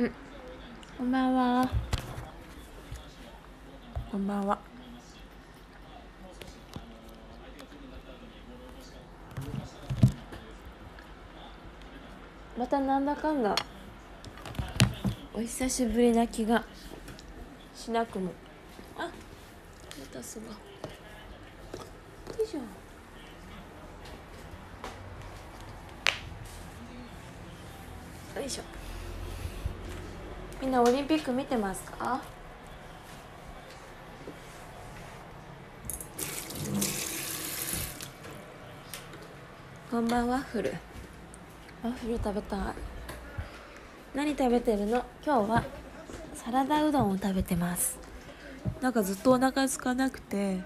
うん、こんばんは。こんばんは。またなんだかんだお久しぶりな気がしなくも。あ、レタスが。よいしょ。よいしょ。みんなオリンピック見てますか？こんばんは。ワッフル食べたい。何食べてるの？今日はサラダうどんを食べてます。なんかずっとお腹空かなくて、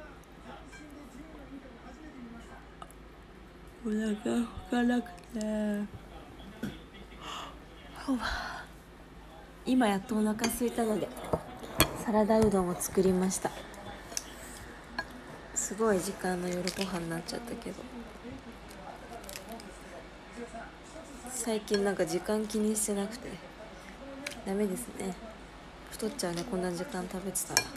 お腹空かなくて今やっとお腹空いたのでサラダうどんを作りました。すごい時間の夜ご飯になっちゃったけど、最近なんか時間気にしてなくてダメですね。太っちゃうね、こんな時間食べてたら。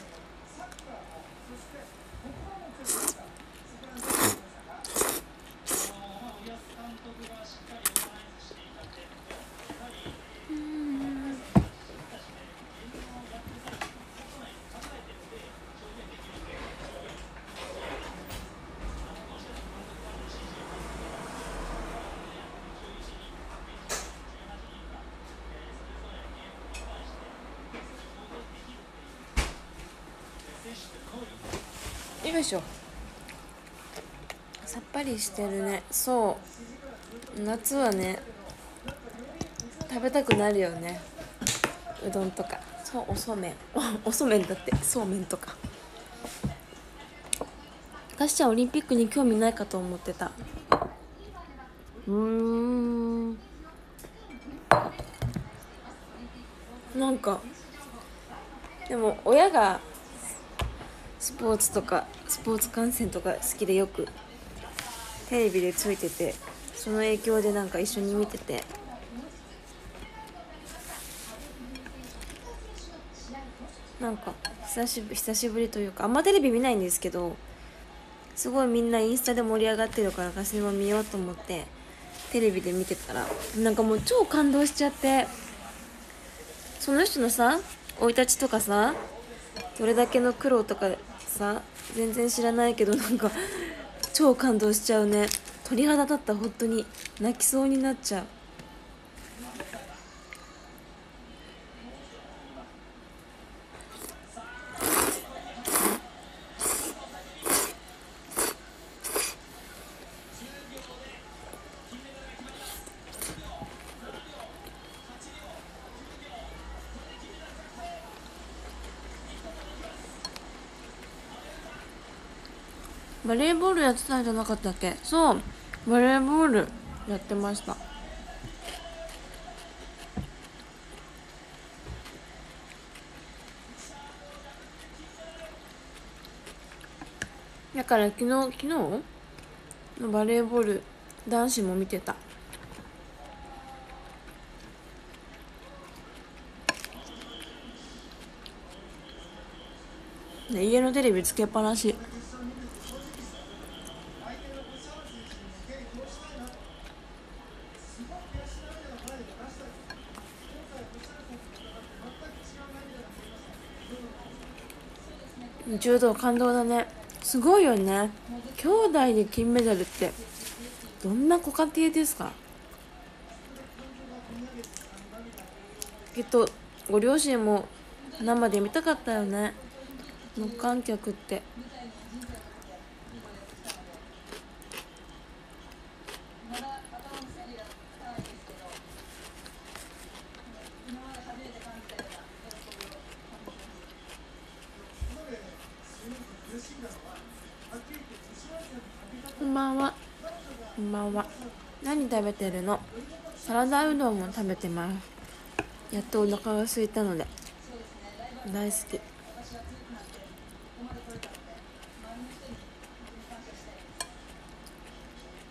よいしょ。さっぱりしてるね。そう、夏はね食べたくなるよね、うどんとか。そう、おそうめんおそうめんだって、そうめんとか。かしちゃんオリンピックに興味ないかと思ってた。なんかでも親がスポーツとかスポーツ観戦とか好きで、よくテレビでついてて、その影響でなんか一緒に見てて、なんか久しぶりというか、あんまテレビ見ないんですけど、すごいみんなインスタで盛り上がってるから、私も見ようと思ってテレビで見てたら、なんかもう超感動しちゃって、その人のさ生い立ちとかさ、どれだけの苦労とかさ全然知らないけど、なんか超感動しちゃうね。鳥肌立った。本当に泣きそうになっちゃう。バレーボールやってたんじゃなかったっけ？そう、バレーボールやってました。だから昨日のバレーボール男子も見てた。家のテレビつけっぱなし。柔道感動だね。すごいよね。兄弟で金メダルってどんなご家庭ですか？きっとご両親も生で見たかったよね、無観客って。こんばんは。こんばんは。何食べてるの？サラダうどんも食べてます。やっとお腹が空いたので大好き。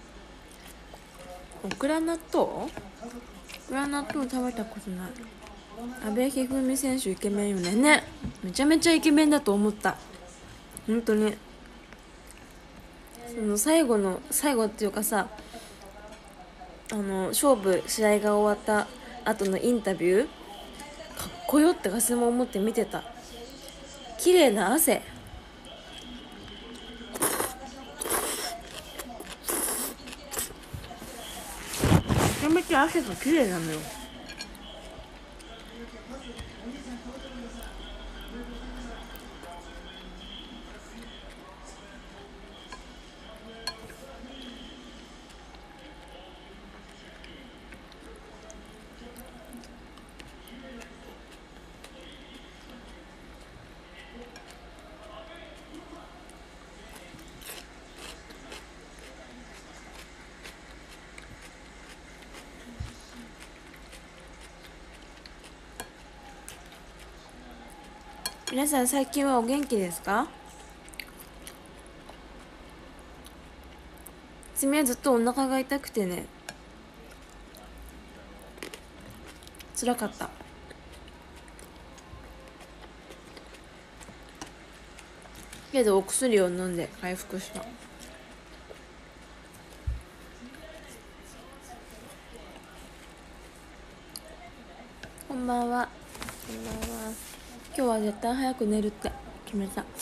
オクラ納豆食べたことない。 阿部一二三選手イケメンよね。ね、めちゃめちゃイケメンだと思った。本当にその最後っていうかさ、勝負試合が終わった後のインタビュー、かっこよってガスも思って見てた。綺麗な汗、めちゃめちゃ汗が綺麗なのよ。皆さん最近はお元気ですか？つみはずっとお腹が痛くてね、辛かった。けどお薬を飲んで回復した。こんばんは。こんばんは。今日は絶対早く寝るって決めた。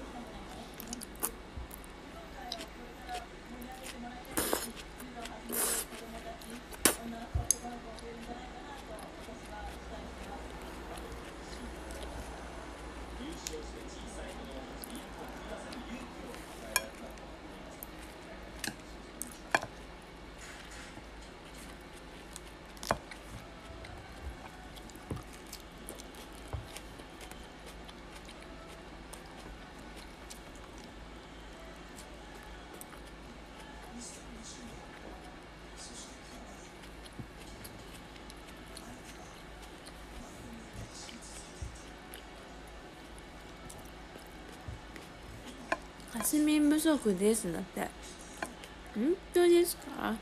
睡眠不足ですだって。本当ですか？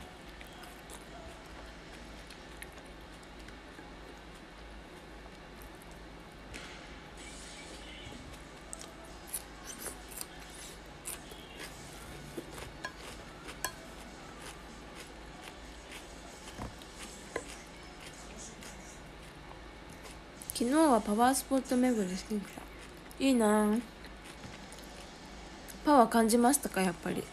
昨日はパワースポット巡りしてきた。いいなぁ。パワー感じましたか？やっぱり。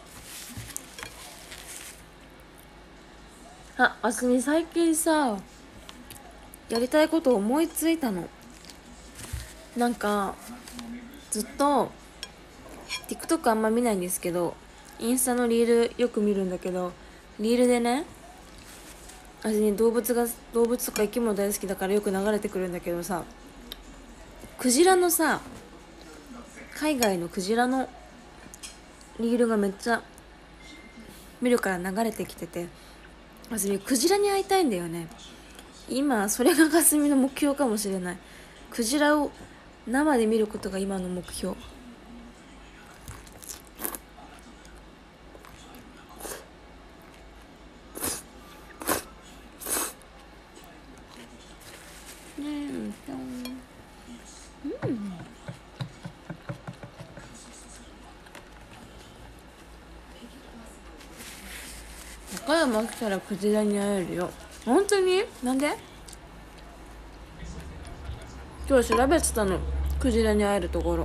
あすみ最近さ、やりたいこと思いついたの。なんかずっと TikTok あんま見ないんですけど、インスタのリールよく見るんだけど、リールでね、私ね、動物とか生き物大好きだからよく流れてくるんだけどさ、クジラのさ、海外のクジラのリールがめっちゃ見るから流れてきてて、私クジラに会いたいんだよね。今それがかすみの目標かもしれない。クジラを生で見ることが今の目標。岡山来たらクジラに会えるよ。本当に？なんで？今日調べてたの、クジラに会えるところ。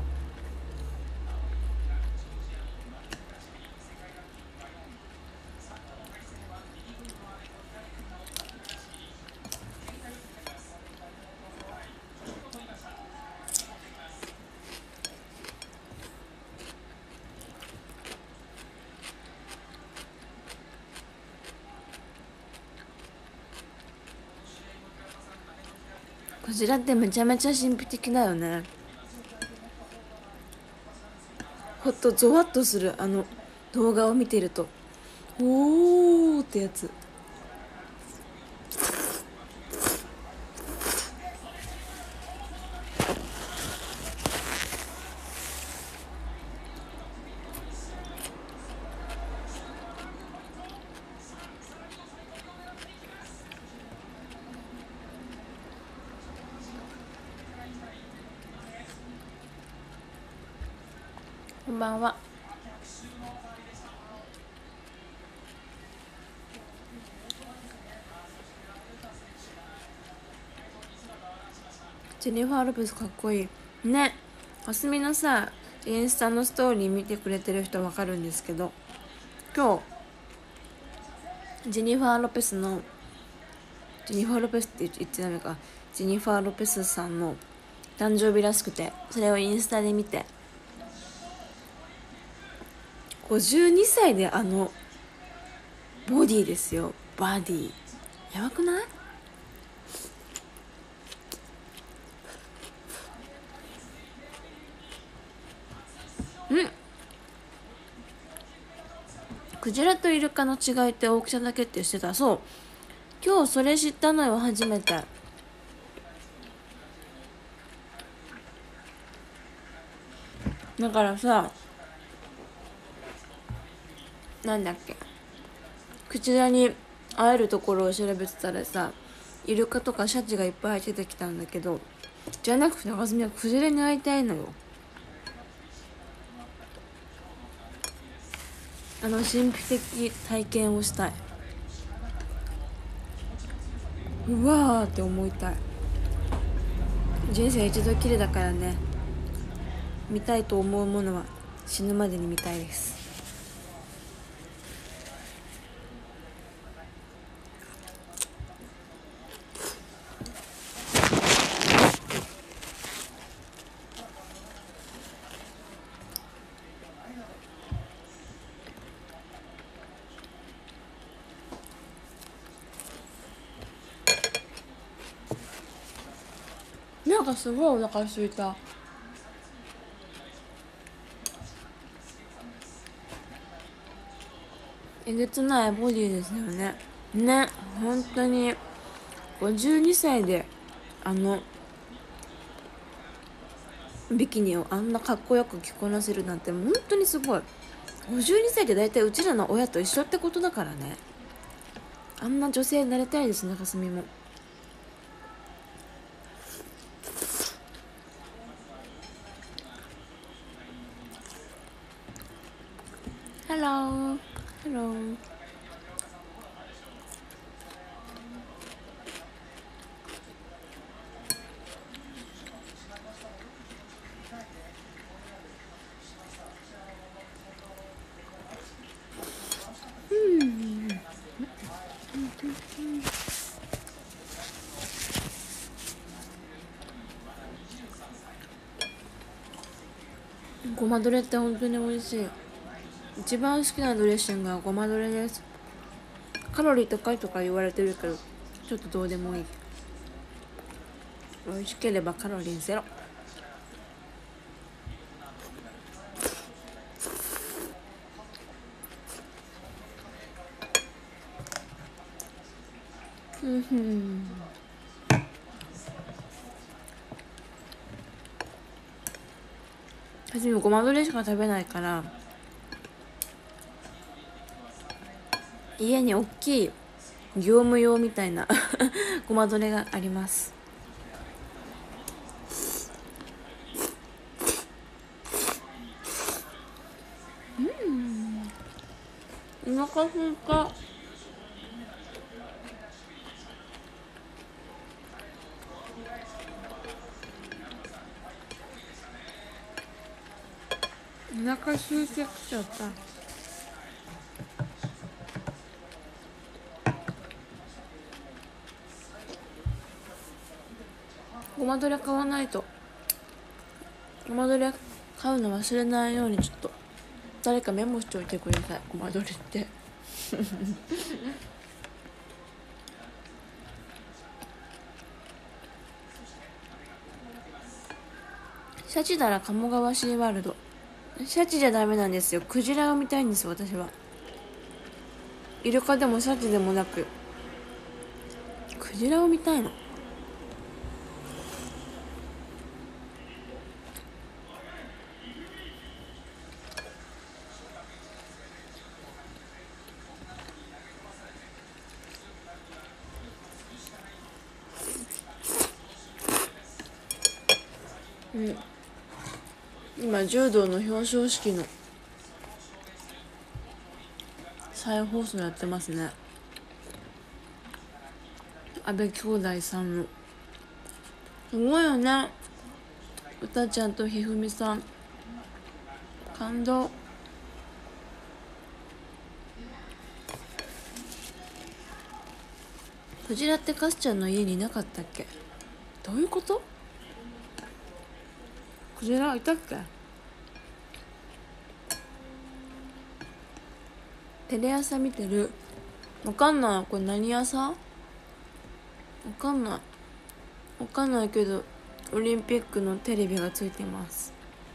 クジラってめちゃめちゃ神秘的だよね。ほっとゾワッとする、動画を見てると、おーってやつ。 こんばんは。ジェニファー・ロペスかっこいいね。かすみのさインスタのストーリー見てくれてる人わかるんですけど、今日ジェニファー・ロペスって言ってダメか、ジェニファー・ロペスさんの誕生日らしくて、それをインスタで見て、52歳であのボディですよ。バディやばくない？クジラとイルカの違いって大きさだけってしてた。そう、今日それ知ったのよ、初めて。だからさ、なんだっけ、クジラに会えるところを調べてたらさ、イルカとかシャチがいっぱい出てきたんだけど、じゃなくて中澄はクジラに会いたいのよ。あの神秘的体験をしたい。うわーって思いたい。人生一度きりだからね、見たいと思うものは死ぬまでに見たいです。なんかすごいお腹空いた。えげつないボディですよね。ね、本当に52歳であのビキニをあんなかっこよく着こなせるなんて本当にすごい。52歳って大体うちらの親と一緒ってことだからね。あんな女性になりたいですね、かすみも。ハローハロー。ごまドレって本当に美味しい。一番好きなドレッシングはごまドレです。カロリー高いとか言われてるけど、ちょっとどうでもいい。美味しければカロリーゼロ。私もごまドレしか食べないから、家に大きい業務用みたいなごまドレがあります。お腹すいた。お腹空いてきちゃった。ごまドレ買わないと。ごまドレ買うの忘れないようにちょっと誰かメモしておいてください。ごまドレってシャチなら鴨川シーワールド。シャチじゃダメなんですよ。クジラを見たいんですよ、私は。イルカでもシャチでもなくクジラを見たいの。 今柔道の表彰式の再放送やってますね。阿部兄弟さんのすごいよね。歌ちゃんとひふみさん感動。クジラってカスちゃんの家にいなかったっけ？どういうこと？クジラいたっけ？テレ朝見てる。わかんない。これ何朝？わかんない。わかんないけどオリンピックのテレビがついてます。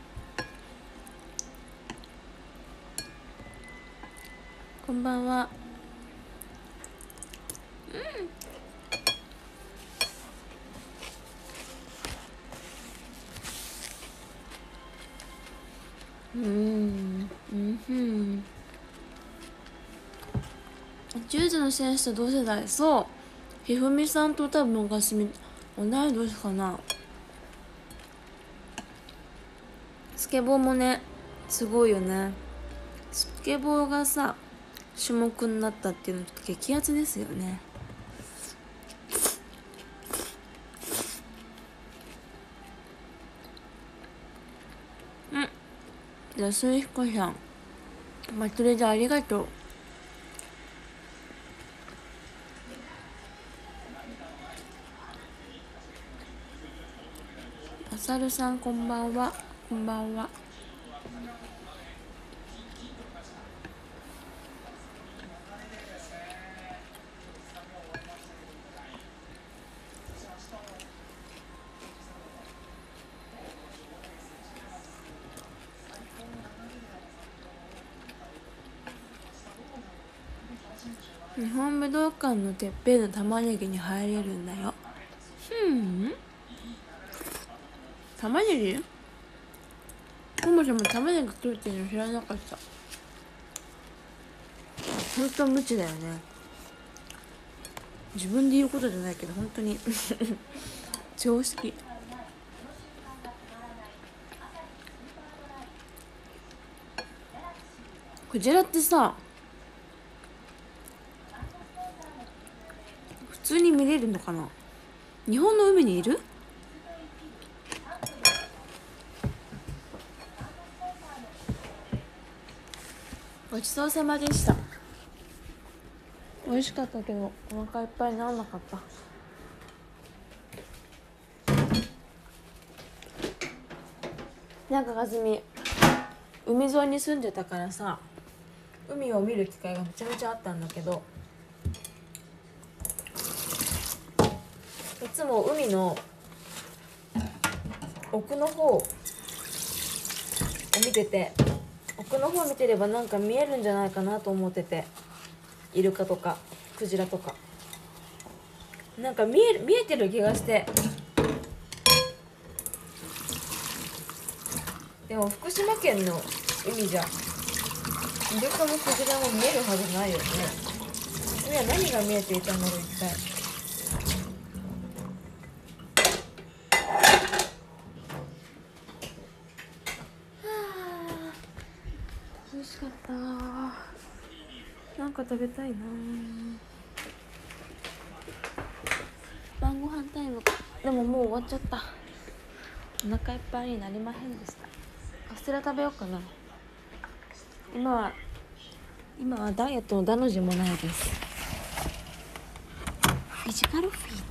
こんばんは。柔道の選手と同世代。そう、ひふみさんと多分昔同い年かな。スケボーもねすごいよね。スケボーがさ種目になったっていうのって激アツですよね。安井彦さん、それでありがとう。あさるさんこんばんは。こんばんは。日本武道館のてっぺんの玉ねぎに入れるんだよ。玉ねぎ？そもそも玉ねぎ食うっていうの知らなかった。本当無知だよね。自分で言うことじゃないけど本当に常識。クジラってさ普通に見れるのかな？日本の海にいる？ごちそうさまでした。美味しかったけどお腹いっぱいにならなかった。なんかかずみ海沿いに住んでたからさ海を見る機会がめちゃめちゃあったんだけど、いつも海の奥の方を見てて、奥の方見てればなんか見えるんじゃないかなと思ってて、イルカとかクジラとかなんか見えてる気がして。でも福島県の海じゃイルカもクジラも見えるはずないよね。いや何が見えていたんだろう一体。美味しかった。なんか食べたいな。晩ご飯タイム。でももう終わっちゃった。お腹いっぱいになりまへんでした。カステラ食べようかな。今はダイエットのダの字もないです。フィジカルフィット。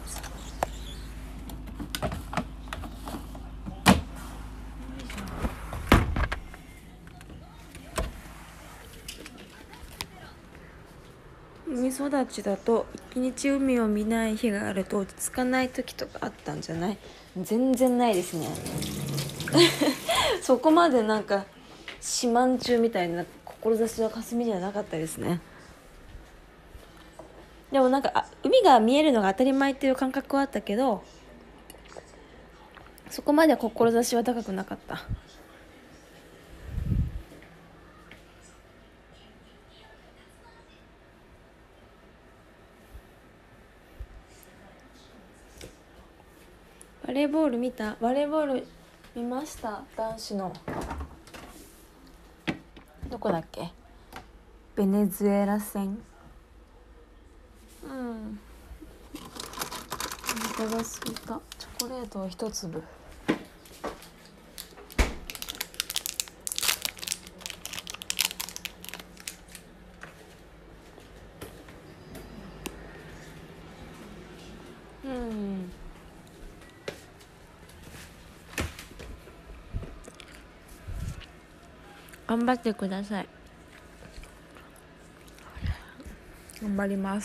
海育ちだと一日海を見ない日があると落ち着かない時とかあったんじゃない？全然ないですねそこまでなんか四万中みたいな志は霞じゃなかったですね。でもなんか海が見えるのが当たり前っていう感覚はあったけど、そこまで志は高くなかった。バレーボール見た？バレーボール見ました。男子のどこだっけ、ベネズエラ戦。お腹がすいた。チョコレートを一粒。頑張ってください。頑張ります。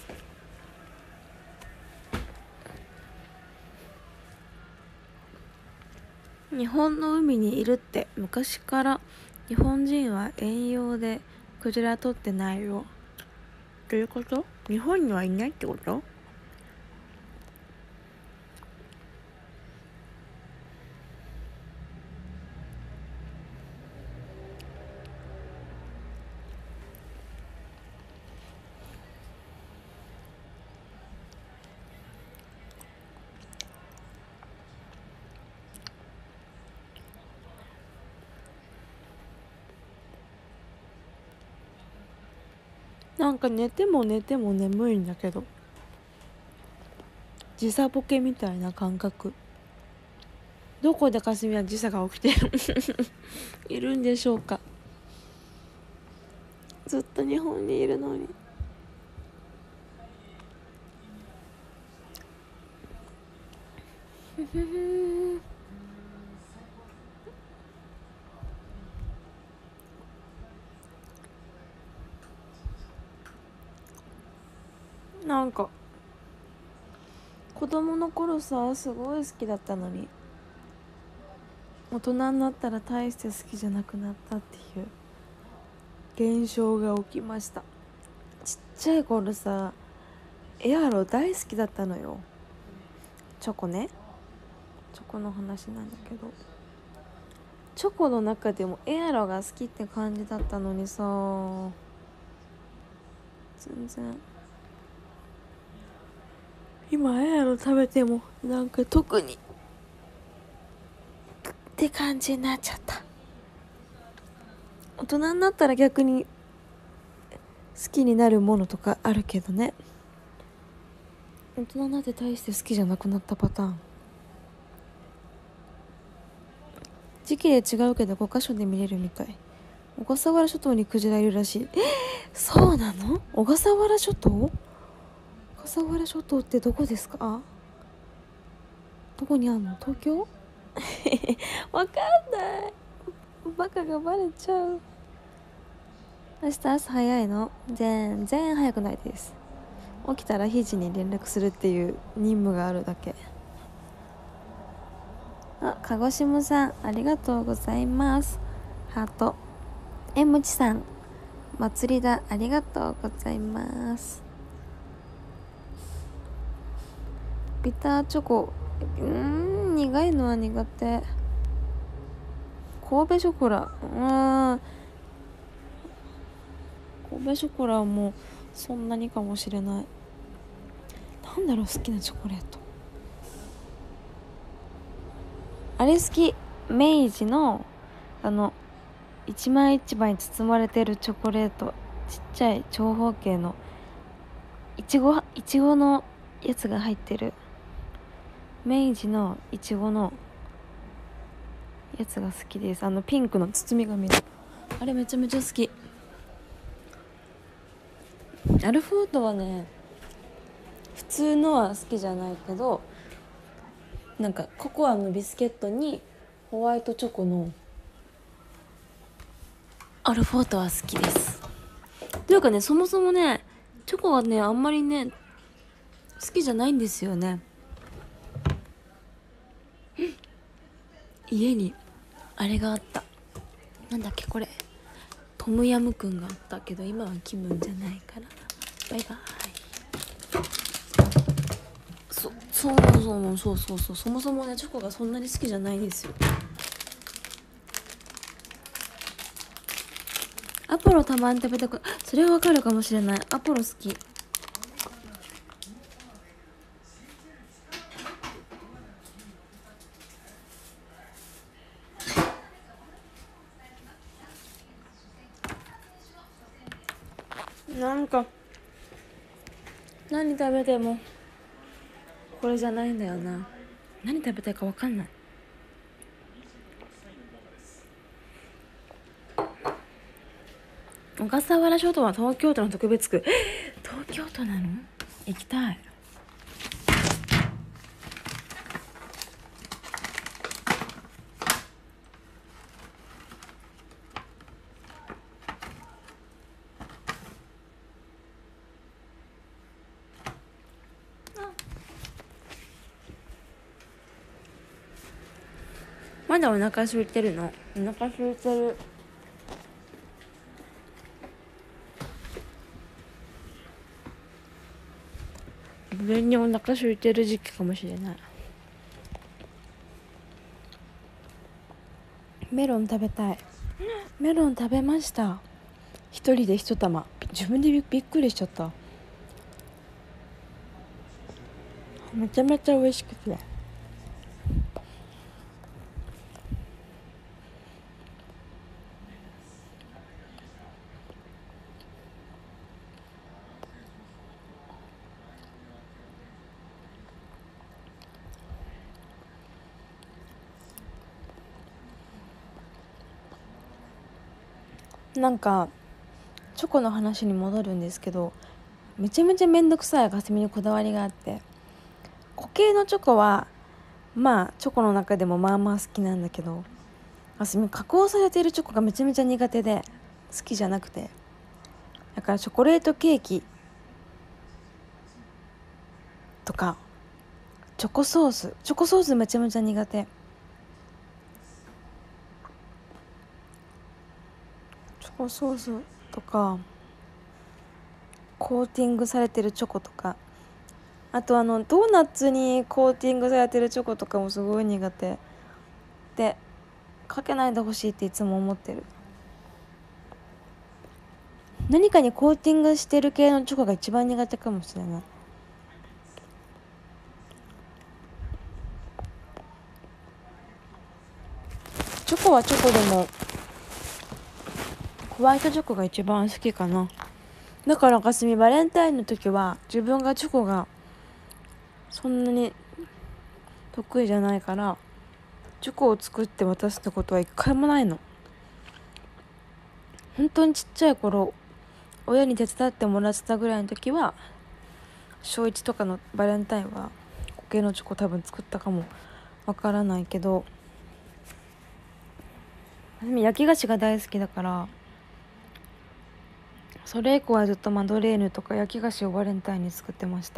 日本の海にいるって、昔から日本人は遠洋でクジラ取ってないよ。どういうこと？日本にはいないってこと？なんか寝ても寝ても眠いんだけど、時差ボケみたいな感覚。どこでかすみは時差が起きてるいるんでしょうか。ずっと日本にいるのに。なんか子供の頃さ、すごい好きだったのに、大人になったら大して好きじゃなくなったっていう現象が起きました。ちっちゃい頃さ、エアロ大好きだったのよ。チョコね、チョコの話なんだけど、チョコの中でもエアロが好きって感じだったのにさ、全然今エアロ食べてもなんか特にって感じになっちゃった。大人になったら逆に好きになるものとかあるけどね、大人になって大して好きじゃなくなったパターン。時期で違うけど5カ所で見れるみたい。小笠原諸島にクジラいるらしい。そうなの？小笠原諸島？小笠原諸島ってどこですか？どこにあんの？東京？わかんない。バカがバレちゃう。明日朝早いの？全然早くないです。起きたらひじに連絡するっていう任務があるだけ。あ、鹿児島さんありがとうございます。ハート。むちさん、祭りだ、ありがとうございます。ビターチョコ、苦いのは苦手。神戸ショコラ、神戸ショコラはもうそんなにかもしれない。なんだろう、好きなチョコレート、あれ好き。明治の一枚一枚に包まれてるチョコレート、ちっちゃい長方形のいちごのやつが入ってる、明治のいちごのやつが好きです。ピンクの包み紙のあれめちゃめちゃ好き。アルフォートはね、普通のは好きじゃないけど、なんかココアのビスケットにホワイトチョコのアルフォートは好きです。というかね、そもそもね、チョコはねあんまりね好きじゃないんですよね。家にあれがあった。なんだっけこれ、トムヤムクンがあったけど今は気分じゃないからバイバイ。そうそもそもねチョコがそんなに好きじゃないんですよ。アポロたまに食べたく、それはわかるかもしれない。アポロ好き。 なんか何食べてもこれじゃないんだよな。何食べたいか分かんない。小笠原諸島は東京都の特別区。東京都なの？行きたい。まだお腹空いてるの？お腹空いてる。自分にお腹空いてる時期かもしれない。メロン食べたい。メロン食べました。一人で一玉。自分でびっくりしちゃった。めちゃめちゃ美味しくて。なんかチョコの話に戻るんですけど、めちゃめちゃめんどくさいかすみにこだわりがあって、固形のチョコはまあチョコの中でもまあまあ好きなんだけど、かすみ加工されているチョコがめちゃめちゃ苦手で好きじゃなくて、だからチョコレートケーキとかチョコソースめちゃめちゃ苦手。チョコソースとかコーティングされてるチョコとか、あとドーナツにコーティングされてるチョコとかもすごい苦手で、かけないでほしいっていつも思ってる。何かにコーティングしてる系のチョコが一番苦手かもしれない。チョコはチョコでもホワイトチョコが一番好きかな。だからかすみバレンタインの時は自分がチョコがそんなに得意じゃないからチョコを作って渡すってことは一回もないの。本当にちっちゃい頃親に手伝ってもらってたぐらいの時は小1とかのバレンタインは固形のチョコ多分作ったかもわからないけど、焼き菓子が大好きだからそれ以降はずっとマドレーヌとか焼き菓子をバレンタインに作ってました。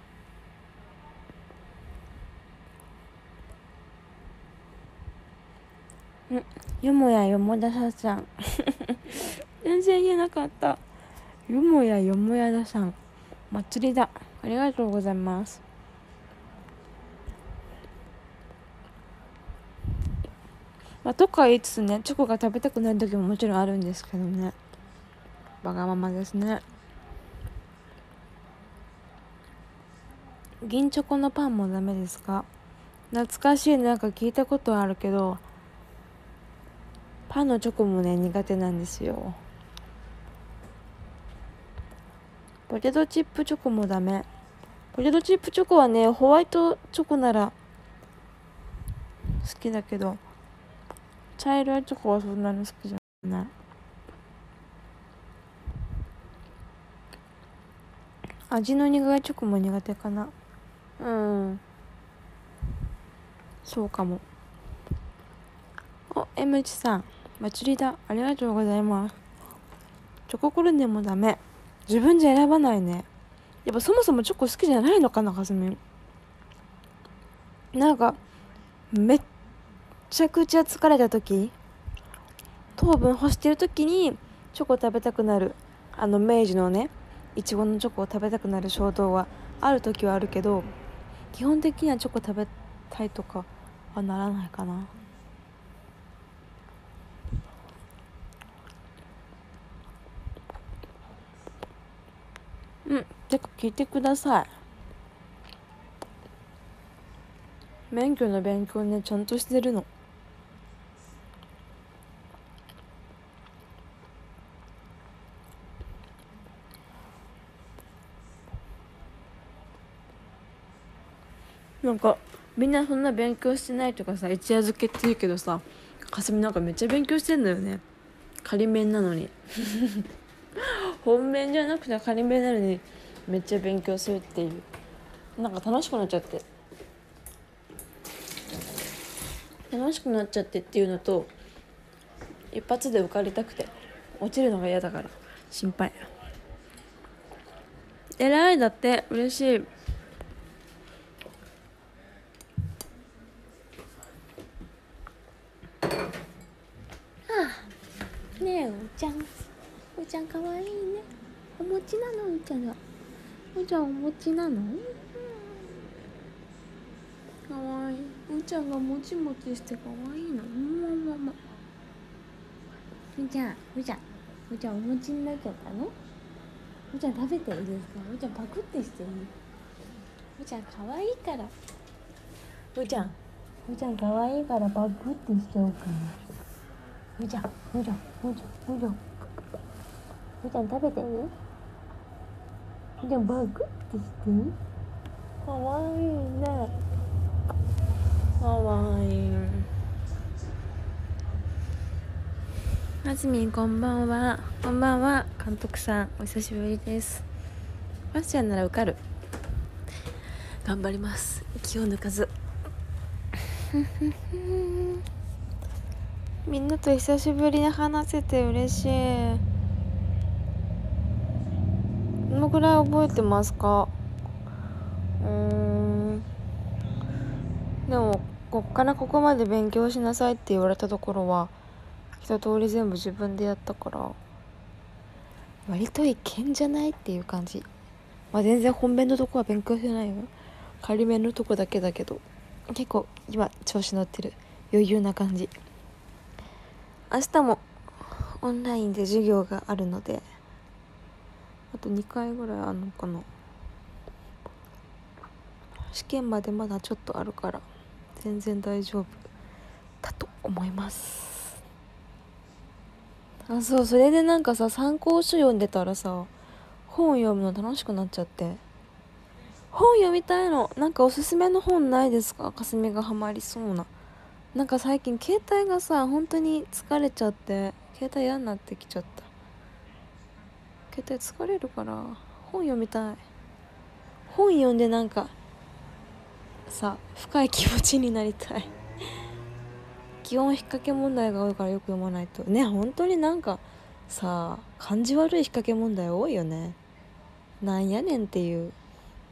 よもやよもださちゃん全然言えなかった。よもやよもやださん、祭りだ。ありがとうございます。とか言いつつね、チョコが食べたくない時ももちろんあるんですけどね、わがままですね。銀チョコのパンもダメですか？懐かしい、なんか聞いたことあるけど、パンのチョコもね苦手なんですよ。ポテトチップチョコもダメ。ポテトチップチョコはねホワイトチョコなら好きだけど、茶色いチョコはそんなに好きじゃない。味の苦いチョコも苦手かな。そうかも。M ちさん、祭りだ。ありがとうございます。チョココロネもダメ。自分じゃ選ばないね。やっぱそもそもチョコ好きじゃないのかな、かすみ。なんかめっちゃくちゃ疲れた時、糖分欲してる時にチョコ食べたくなる、明治のねいちごのチョコを食べたくなる衝動はある時はあるけど、基本的にはチョコ食べたいとかはならないかな。てか聞いてください。免許の勉強ねちゃんとしてるの。 なんかみんなそんな勉強してないとかさ、一夜漬けって言うけどさ、かすみなんかめっちゃ勉強してんだよね。仮面なのに本面じゃなくて仮面なのにめっちゃ勉強するっていう、なんか楽しくなっちゃって、っていうのと、一発で受かりたくて落ちるのが嫌だから心配。偉い、だって嬉しい。ねえ、うーちゃんかわいいね。お餅なの、うーちゃんが。うーちゃんお餅なの？かわいい。うーちゃんがもちもちしてかわいいの。うーちゃんお餅になっちゃったの？うーちゃん食べていいですか？うーちゃんパクってしていい？うーちゃんかわいいから。うーちゃんかわいいからパクってしちゃおうかな。うーちゃん食べていい？でもバグってしていい？かわいいね。かわいい。あずみんこんばんは。監督さんお久しぶりです。ファッションなら受かる。頑張ります、気を抜かずみんなと久しぶりに話せて嬉しい。どのくらい覚えてますか？でもこっからここまで勉強しなさいって言われたところは一通り全部自分でやったから割といけんじゃないっていう感じ。全然本編のとこは勉強してないよ。仮面のとこだけだけど結構今調子乗ってる、余裕な感じ。明日もオンラインで授業があるのであと2回ぐらいあるのかな。試験までまだちょっとあるから全然大丈夫だと思います。そう、それでなんかさ、参考書読んでたらさ、本読むの楽しくなっちゃって、本読みたいの。なんかおすすめの本ないですか？かすみがハマりそうな。なんか最近携帯がさ本当に疲れちゃって携帯嫌になってきちゃった。携帯疲れるから本読みたい。本読んでなんかさ深い気持ちになりたい基本引っ掛け問題が多いからよく読まないとね。本当になんかさ感じ悪い引っ掛け問題多いよね。なんやねんっていう。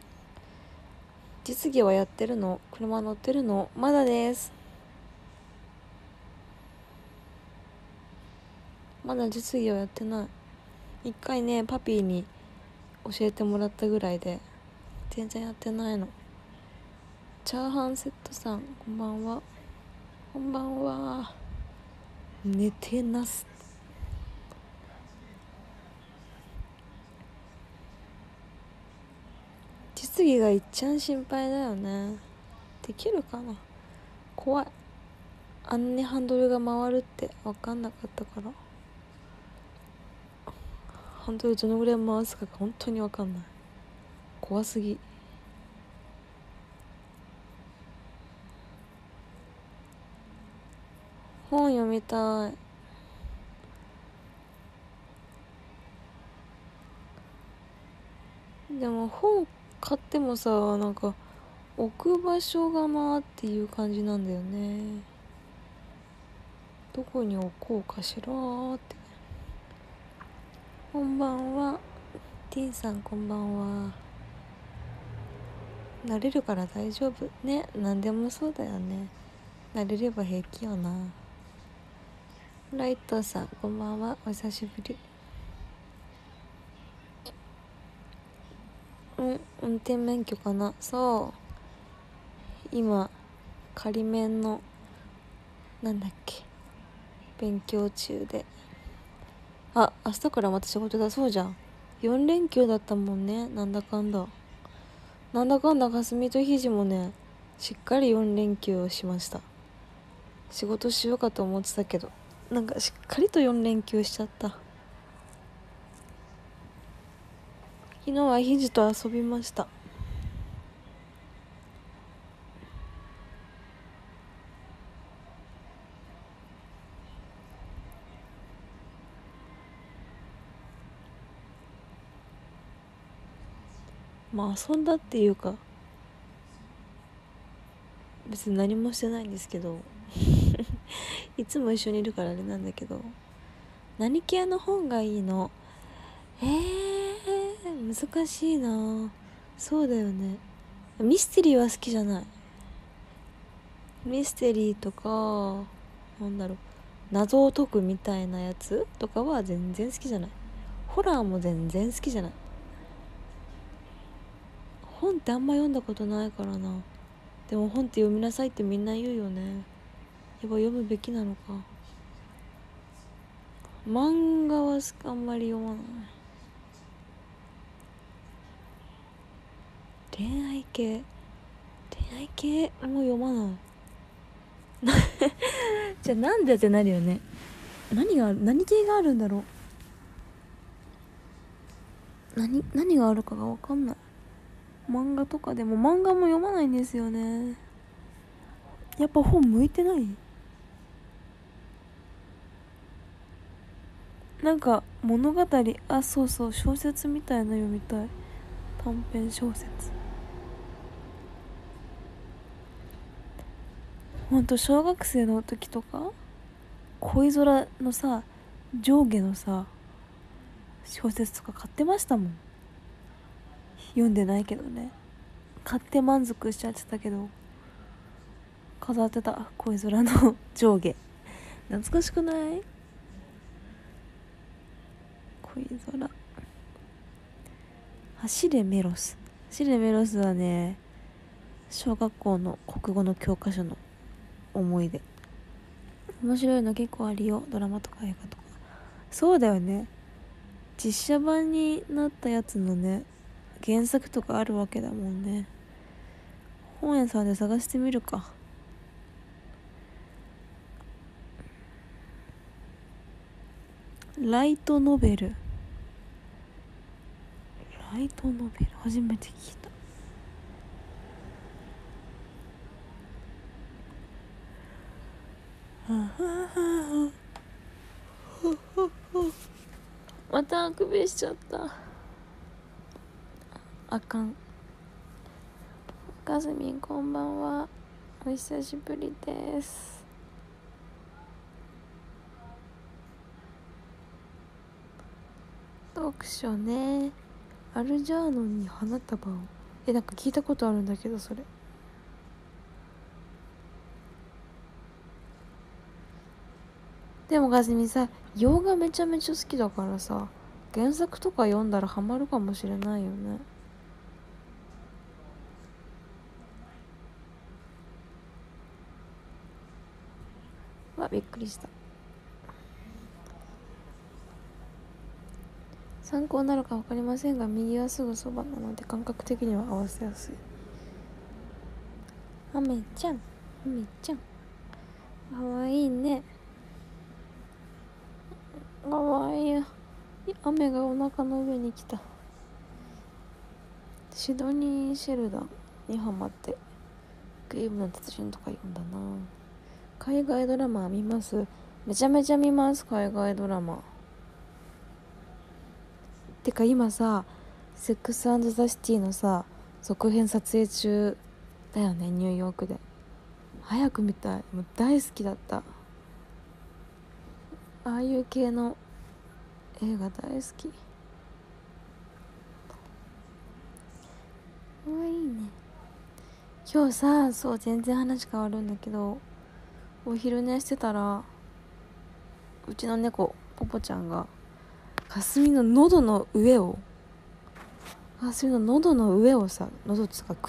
実技はやってるの？車乗ってるの？まだです。まだ実技はやってない。一回ねパピーに教えてもらったぐらいで全然やってないの。チャーハンセットさんこんばんは。こんばんは。寝てなす。実技がいっちゃん心配だよね。できるかな。怖い。あんなにハンドルが回るって分かんなかったから、ハンドルどのぐらい回すかが本当に分かんない。怖すぎ。本読みたい。でも本買ってもさなんか置く場所がなっていう感じなんだよね。どこに置こうかしらーって。こんばんは。ティンさんこんばんは。慣れるから大丈夫ね。何でもそうだよね。慣れれば平気よな。ライトさんこんばんは、お久しぶり。運転免許かな。そう今仮免のなんだっけ勉強中で。明日からまた仕事だそうじゃん。4連休だったもんね。なんだかんだかすみとひじもねしっかり4連休をしました。仕事しようかと思ってたけどなんかしっかりと4連休しちゃった。昨日はひじと遊びました。 まあ遊んだっていうか別に何もしてないんですけどいつも一緒にいるからあれなんだけど、何系の本がいいの？難しいな。そうだよね。ミステリーは好きじゃない。ミステリーとかなんだろう、謎を解くみたいなやつとかは全然好きじゃない。ホラーも全然好きじゃない。本ってあんま読んだことないからな。でも本って読みなさいってみんな言うよね。やっぱ読むべきなのか。漫画はあんまり読まない。恋愛系も読まないじゃあなんでってなるよね。何系があるんだろう。何があるかが分かんない。漫画とかでも漫画も読まないんですよね。やっぱ本向いてない。なんか物語、そうそう、小説みたいな読みたい。短編小説。ほんと小学生の時とか恋空のさ、上下のさ小説とか買ってましたもん。読んでないけどね。買って満足しちゃってたけど飾ってた。恋空の上下懐かしくない？恋空。走れメロス。走れメロスはね、小学校の国語の教科書の思い出。面白いの結構あるよ。ドラマとか映画とか。そうだよね。実写版になったやつのね、原作とかあるわけだもんね。本屋さんで探してみるか。ライトノベル初めて聞いた。またあくびしちゃった。あかん。かずみんこんばんは。お久しぶりです。読書ね。アルジャーノンに花束を。なんか聞いたことあるんだけど、それ。でもかずみさ、洋画めちゃめちゃ好きだからさ、原作とか読んだらハマるかもしれないよね。びっくりした。参考になるか分かりませんが、右はすぐそばなので感覚的には合わせやすい。あめちゃんかわいいね。かわいい。雨がお腹の上に来た。シドニー・シェルダンにハマってゲームの達人とか読んだな。海外ドラマ見ます。めちゃめちゃ見ます。海外ドラマてか今さ、セックス&ザ・シティのさ続編撮影中だよね、ニューヨークで。早く見たい。もう大好きだった。ああいう系の映画大好き。かわいいね。今日さ、そう全然話変わるんだけど、お昼寝してたらうちの猫ポポちゃんがかすみの喉の上をさ、喉つか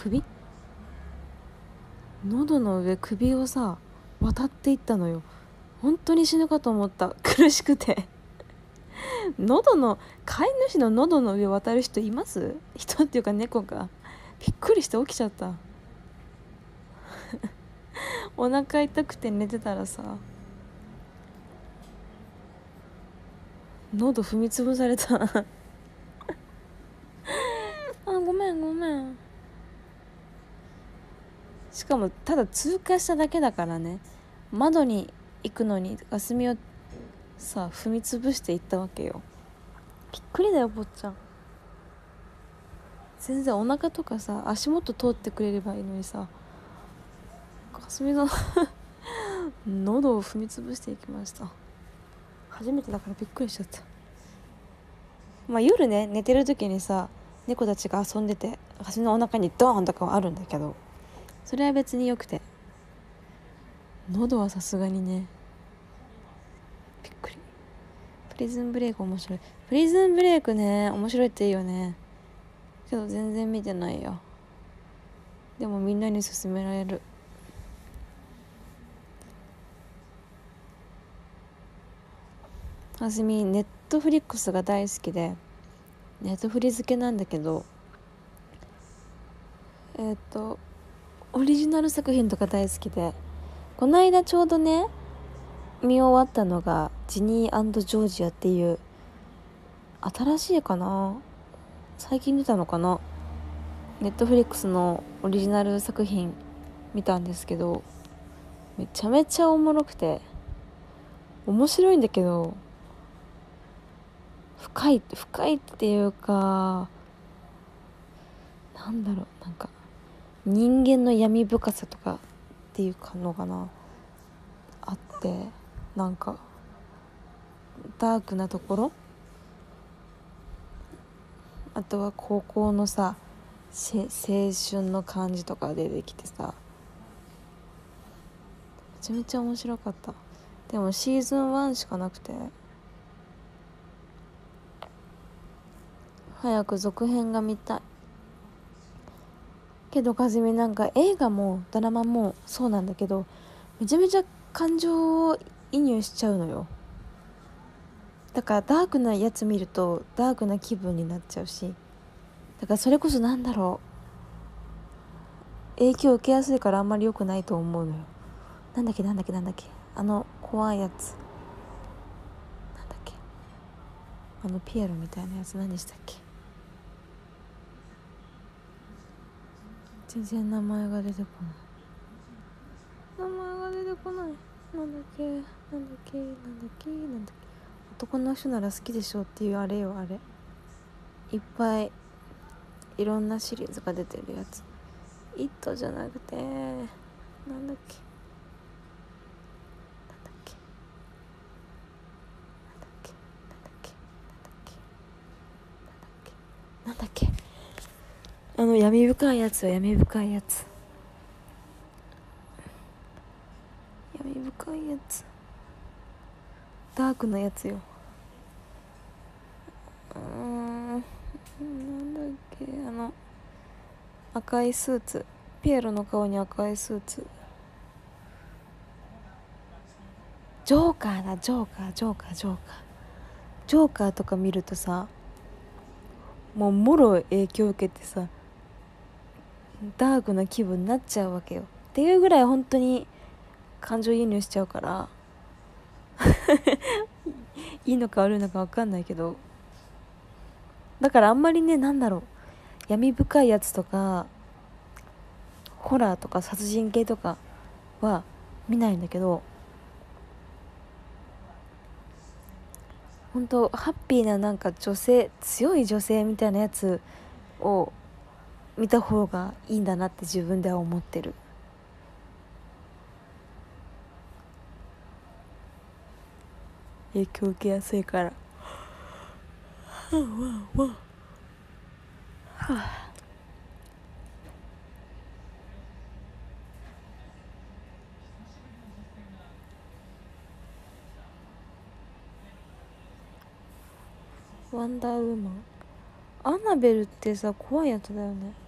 喉の上、首をさ渡っていったのよ。本当に死ぬかと思った。苦しくて飼い主の喉の上渡る人います？人っていうか猫が。びっくりして起きちゃったお腹痛くて寝てたらさ、喉踏みつぶされたごめん。しかもただ通過しただけだからね。窓に行くのにかすみをさ踏みつぶしていったわけよ。びっくりだよ、坊ちゃん。 全然お腹とかさ足元通ってくれればいいのにさ、かすみの喉を踏みつぶしていきました。初めてだからびっくりしちゃった。夜ね寝てる時にさ猫たちが遊んでてかすみのお腹にドーンとかはあるんだけど、それは別によくて、喉はさすがにねびっくり。プリズンブレイク面白い。プリズンブレイクね面白いっていいよね。けど全然見てないよ。でもみんなに勧められる。私ネットフリックスが大好きで、ネットフリ漬けなんだけど、オリジナル作品とか大好きで、この間ちょうどね見終わったのがジニー&ジョージアっていう、新しいかな、最近出たのかな、ネットフリックスのオリジナル作品見たんですけど、めちゃめちゃおもろくて、面白いんだけど深いっていうか、なんだろう、なんか人間の闇深さとかっていうのかな、あって、なんかダークなところ、あとは高校のさ青春の感じとか出てきてさ、めちゃめちゃ面白かった。でもシーズン1しかなくて、早く続編が見たいけど、かずみなんか映画もドラマもそうなんだけど、めちゃめちゃ感情移入しちゃうのよ。だからダークなやつ見るとダークな気分になっちゃうし、だからそれこそなんだろう、影響受けやすいからあんまり良くないと思うのよ。なんだっけあの怖いやつ、なんだっけ、あのピエロみたいなやつ何でしたっけ、全然名前が出てこないなんだっけ男の人なら好きでしょっていうあれよ、あれいっぱいいろんなシリーズが出てるやつ。イットじゃなくてなんだっけあの闇深いやつ、闇深いやつダークなやつよ。なんだっけ、あの赤いスーツ、ピエロの顔に赤いスーツ、ジョーカーとか見るとさ、もうもろ影響を受けてさ、ダークな気分になっちゃうわけよ。っていうぐらい本当に感情移入しちゃうからいいのか悪いのか分かんないけど、だからあんまりね、なんだろう、闇深いやつとかホラーとか殺人系とかは見ないんだけど、本当ハッピーな、なんか強い女性みたいなやつを見た方がいいんだなって自分では思ってる。影響受けやすいから。ワンダーウーマン、アナベルってさ怖いやつだよね。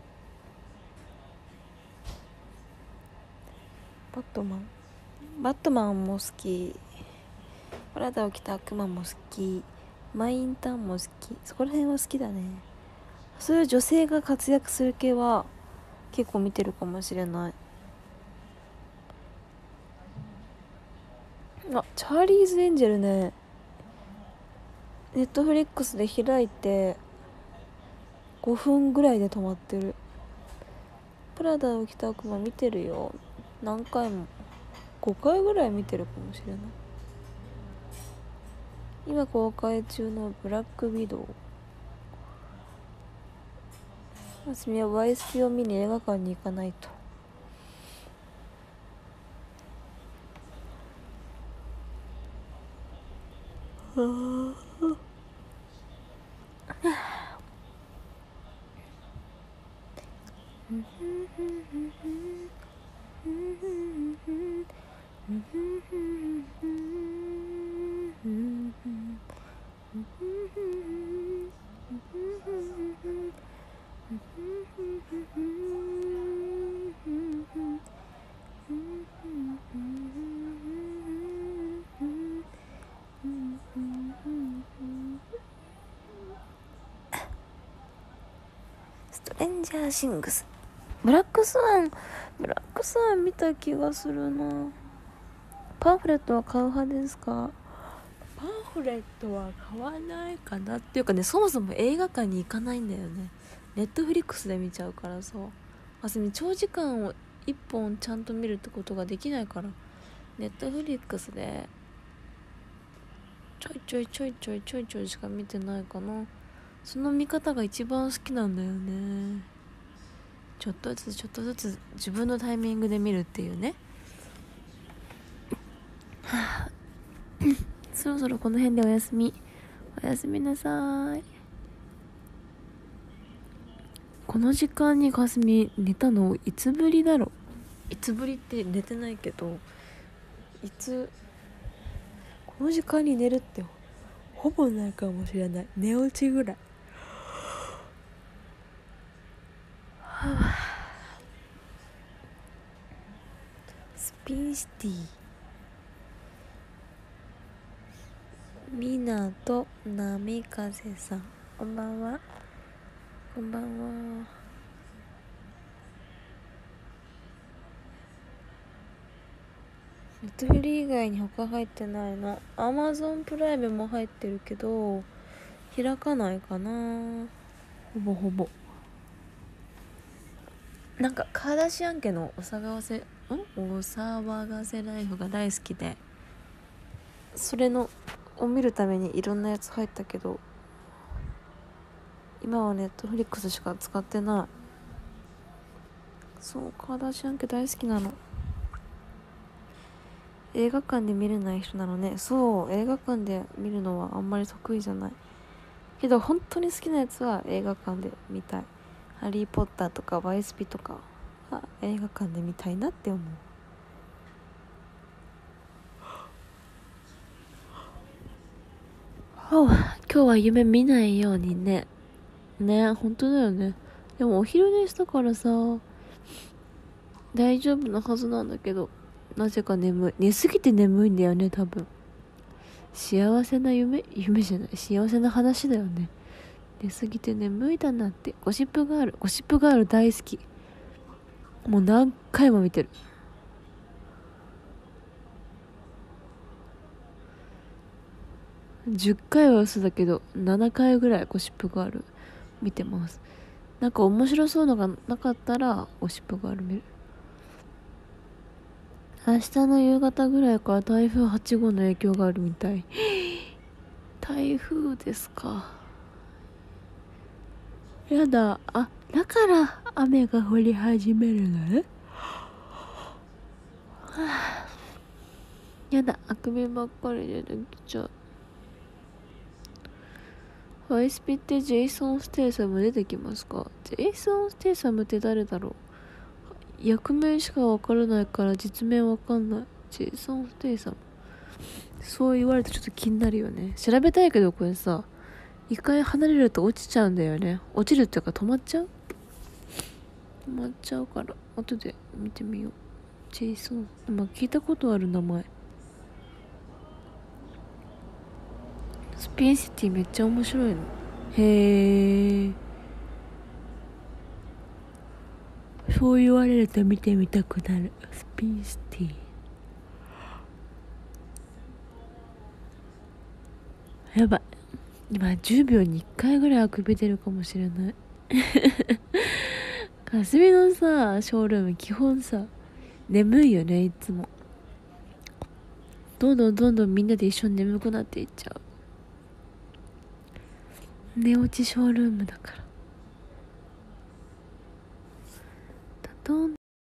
バットマンも好き、プラダを着た悪魔も好き、マインターンも好き、そこら辺は好きだね。そういう女性が活躍する系は結構見てるかもしれない。チャーリーズ・エンジェルね、ネットフリックスで開いて5分ぐらいで止まってる。プラダを着た悪魔見てるよ、何回も、5回ぐらい見てるかもしれない。今公開中のブラックウィドウ、 あすみは YSP を見に映画館に行かないと。ストレンジャーシングス、ブラックスワン見た気がするな。パンフレットは買う派ですか？パンフレットは買わないかなっていうかね、そもそも映画館に行かないんだよね。ネットフリックスで見ちゃうからさ。あすみ長時間を一本ちゃんと見るってことができないから、ネットフリックスでちょいちょいしか見てないかな。その見方が一番好きなんだよね。ちょっとずつ自分のタイミングで見るっていうね。そろそろこの辺でおやすみなさい。この時間にかすみ寝たのいつぶりだろ。いつぶりって寝てないけど、この時間に寝るってほぼないかもしれない。寝落ちぐらい。スピンシティ、みなとなみかぜさん、こんばんは。こんばんは。ネットフリ以外に他入ってないの。アマゾンプライムも入ってるけど開かないかな。ほぼなんかカーダシアン家のお騒がせライフが大好きで、それのを見るためにいろんなやつ入ったけど、今はネットフリックスしか使ってない。そう、カーダシアン家大好きなの。映画館で見れない人なのね。そう、映画館で見るのはあんまり得意じゃないけど、本当に好きなやつは映画館で見たい。ハリーポッターとかバイスピとかは映画館で見たいなって思う。今日は夢見ないようにね。本当だよね。でもお昼寝したからさ大丈夫なはずなんだけど、なぜか眠い。寝すぎて眠いんだよね、多分。幸せな夢じゃない、幸せな話だよね。寝すぎて眠いだなって。ゴシップガール大好き。もう何回も見てる。10回は嘘だけど7回ぐらいゴシップガール見てます。なんか面白そうのがなかったらゴシップガール見る。明日の夕方ぐらいから台風8号の影響があるみたい。台風ですか。やだ。だから雨が降り始めるのね。やだ、あくびばっかり出てきちゃう。YSP ってジェイソン・ステイサム出てきますか？ジェイソン・ステイサムって誰だろう。役名しかわからないから実名わかんない。ジェイソン・ステイサム、そう言われるとちょっと気になるよね。調べたいけどこれさ、一回離れると落ちちゃうんだよね。落ちるっていうか止まっちゃうから後で見てみよう。ジェイソン、聞いたことある名前。スピンシティめっちゃ面白いの。へえ、そう言われると見てみたくなる。スピンシティ、やばい、今10秒に1回ぐらいあくび出るかもしれない。かすみのさショールーム基本さ眠いよね。いつもどんどんみんなで一緒に眠くなっていっちゃう。寝落ちショールームだから。 どん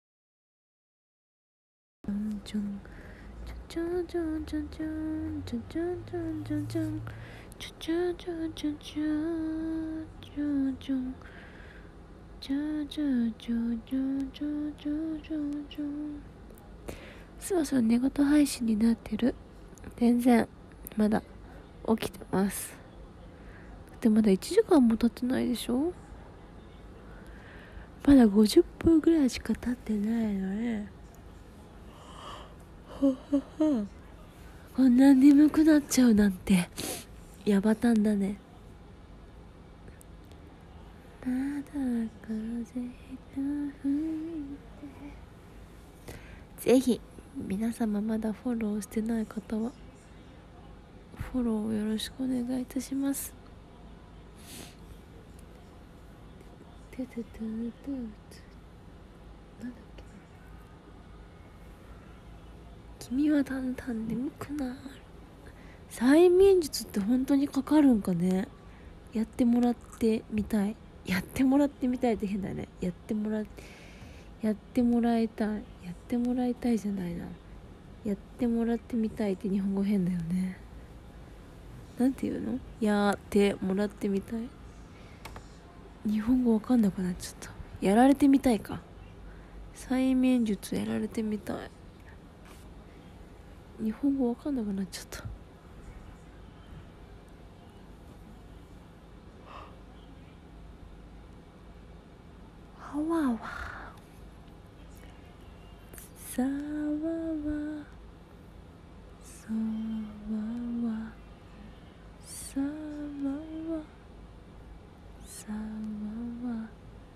ちょんちょんちょんちょんちょんちょんちょんちょんちょんちょんちょちょちょちょちょちょちょちょちょちょちょちょちょちょそろそろ寝言配信になってる。全然まだ起きてます。だってまだ1時間も経ってないでしょ。まだ50分ぐらいしか経ってないのね。こんな眠くなっちゃうなんてヤバタンだね。まだ風が吹いて、ぜひ皆様まだフォローしてない方はフォローをよろしくお願いいたします。なんだっけ、君はだんだん眠くなる。催眠術って本当にかかるんかね。やってもらってみたい。やってもらってみたいって変だね。やってもらいたい。やってもらいたいじゃないな。やってもらってみたいって日本語変だよね。なんていうの？やってもらってみたい。日本語わかんなくなっちゃった。やられてみたいか。催眠術やられてみたい。日本語わかんなくなっちゃった。はわわさわわさわわさわわさわわ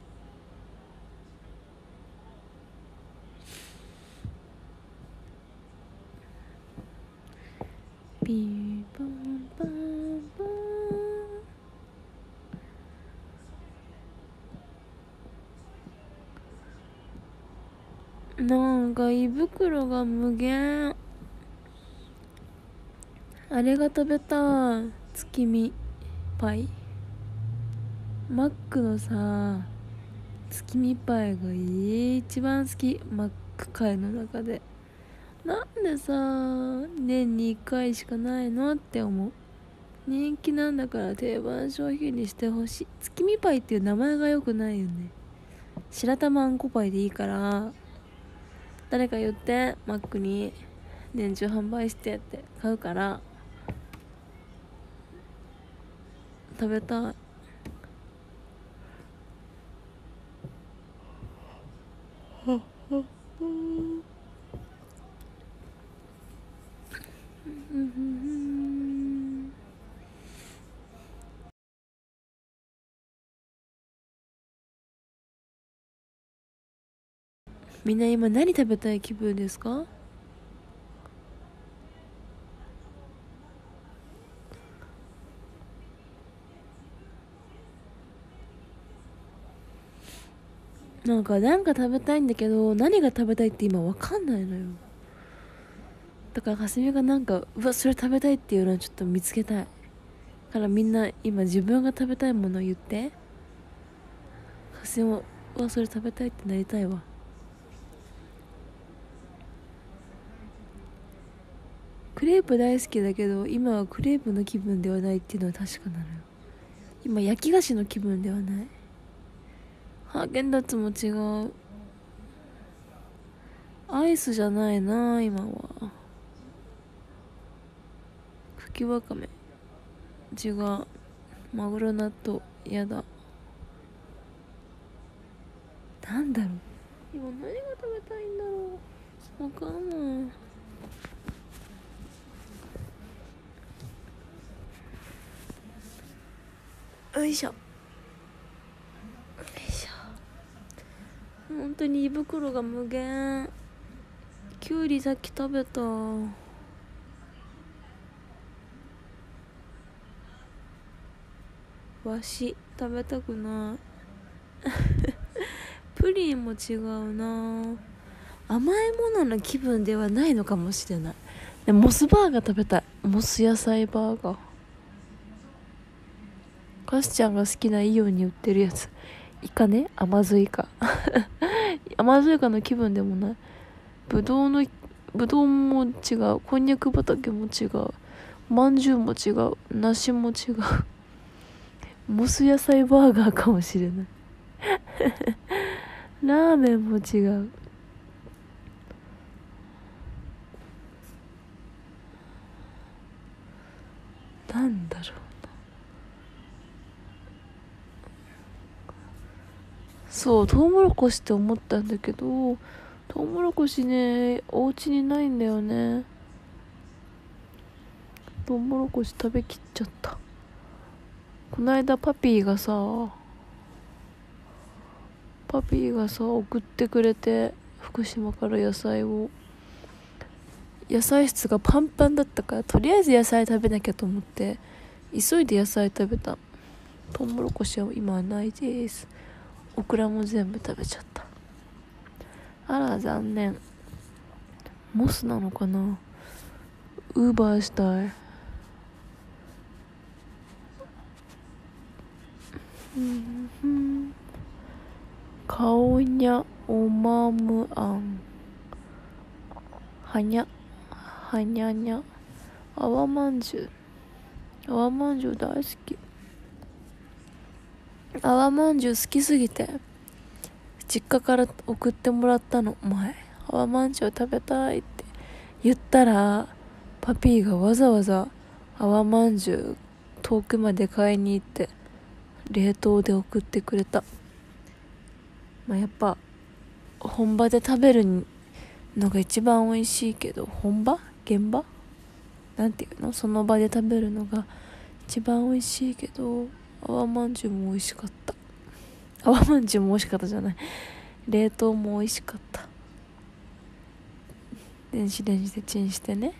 ピーポンパンポン。なんか胃袋が無限。あれが食べたい。月見パイ。マックのさ、月見パイが一番好き。マック界の中で。なんでさ、年に1回しかないのって思う。人気なんだから定番商品にしてほしい。月見パイっていう名前が良くないよね。白玉あんこパイでいいから、誰か言って、マックに年中販売してって買うから、食べたい。みんな今何食べたい気分ですか？なんか食べたいんだけど、何が食べたいって今わかんないのよ。だからかすみがそれ食べたいっていうのはちょっと見つけたいからみんな今自分が食べたいものを言って。かすみはそれ食べたいってなりたいわ。クレープ大好きだけど今はクレープの気分ではないっていうのは確かなのよ。今焼き菓子の気分ではない。ハーゲンダッツも違う。アイスじゃないな今は。茎わかめ違う。マグロ納豆やだ。なんだろう今何が食べたいんだろう。わかんない。よいしょよいしょ。本当に胃袋が無限。きゅうりさっき食べた。わし食べたくないプリンも違うな。甘いものの気分ではないのかもしれない。でモスバーガー食べたい。モス野菜バーガー。カスちゃんが好きなイオンに売ってるやつ。イカね、甘酢イカ甘酢イカの気分でもない。ぶどうも違う、こんにゃく畑も違う、まんじゅうも違う、梨も違う。モス野菜バーガーかもしれない。ラーメンも違う。なんだろうな。そう、トウモロコシって思ったんだけど、トウモロコシね、お家にないんだよね。トウモロコシ食べきっちゃった。この間パピーがさ送ってくれて、福島から野菜を、野菜室がパンパンだったから、とりあえず野菜食べなきゃと思って急いで野菜食べた。トウモロコシは今はないです。オクラも全部食べちゃった。あら残念。モスなのかな。ウーバーしたい。かおにゃおまむあん、はにゃにゃ、あわまんじゅう大好き。あわまんじゅう好きすぎて実家から送ってもらったの。前あわまんじゅう食べたいって言ったら、パピーがわざわざあわまんじゅう遠くまで買いに行って冷凍で送ってくれた。やっぱ本場で食べるのが一番美味しいけど、現場なんていうの、その場で食べるのが一番美味しいけど、あわまんじゅうも美味しかった。あわまんじゅうも美味しかったじゃない、冷凍も美味しかった。電子レンジでチンしてね。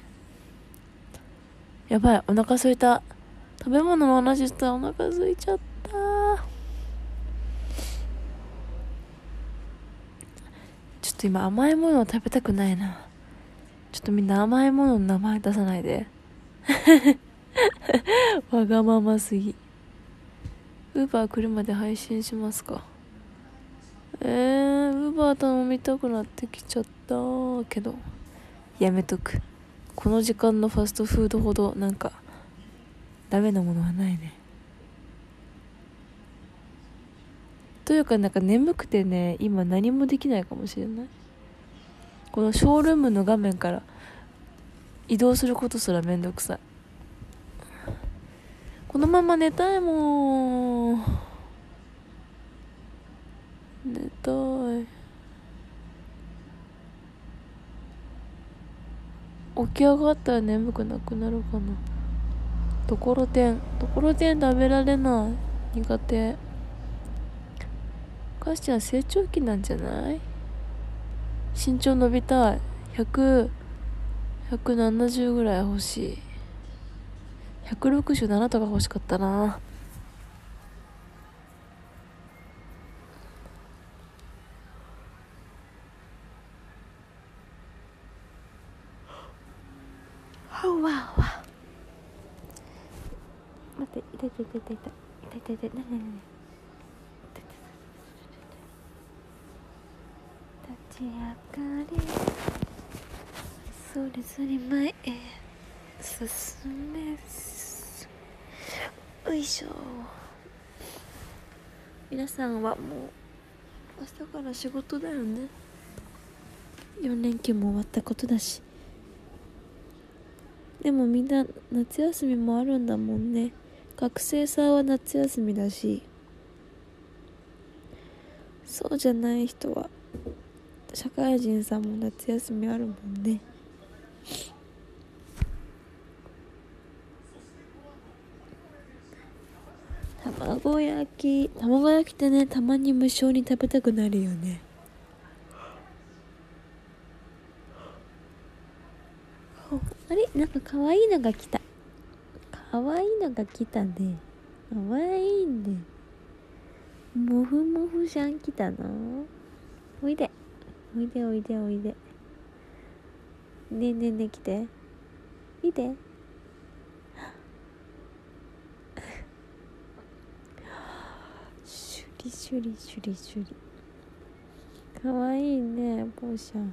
やばい、お腹空いた。食べ物の話したらお腹空いちゃった。ちょっと今甘いものを食べたくないな。ちょっとみんな甘いものの名前出さないで。わがまますぎ。ウーバー来るまで配信しますか。ウーバー頼みたくなってきちゃったけど、やめとく。この時間のファストフードほどなんかダメなものはないね。というかなんか眠くてね、今何もできないかもしれない。このショールームの画面から移動することすらめんどくさい。このまま寝たいもん。寝たい。起き上がったら眠くなくなるかな。ところてん食べられない。苦手。かしちゃん成長期なんじゃない？身長伸びたい。170ぐらい欲しい。167とか欲しかったな。はわわ。待って、痛い。なに立ち上がり、それ前へ進め。よいしょ。皆さんはもう明日から仕事だよね。4連休も終わったことだし。でもみんな夏休みもあるんだもんね。学生さんは夏休みだし、そうじゃない人は社会人さんも夏休みあるもんね。卵焼きってね、たまに無性に食べたくなるよね。あれ、なんか可愛いのが来た。可愛いのが来たね。可愛いね。もふもふちゃん来たの？おいで。ねえ来て。見て。シュリ。 かわいいねポーシャン。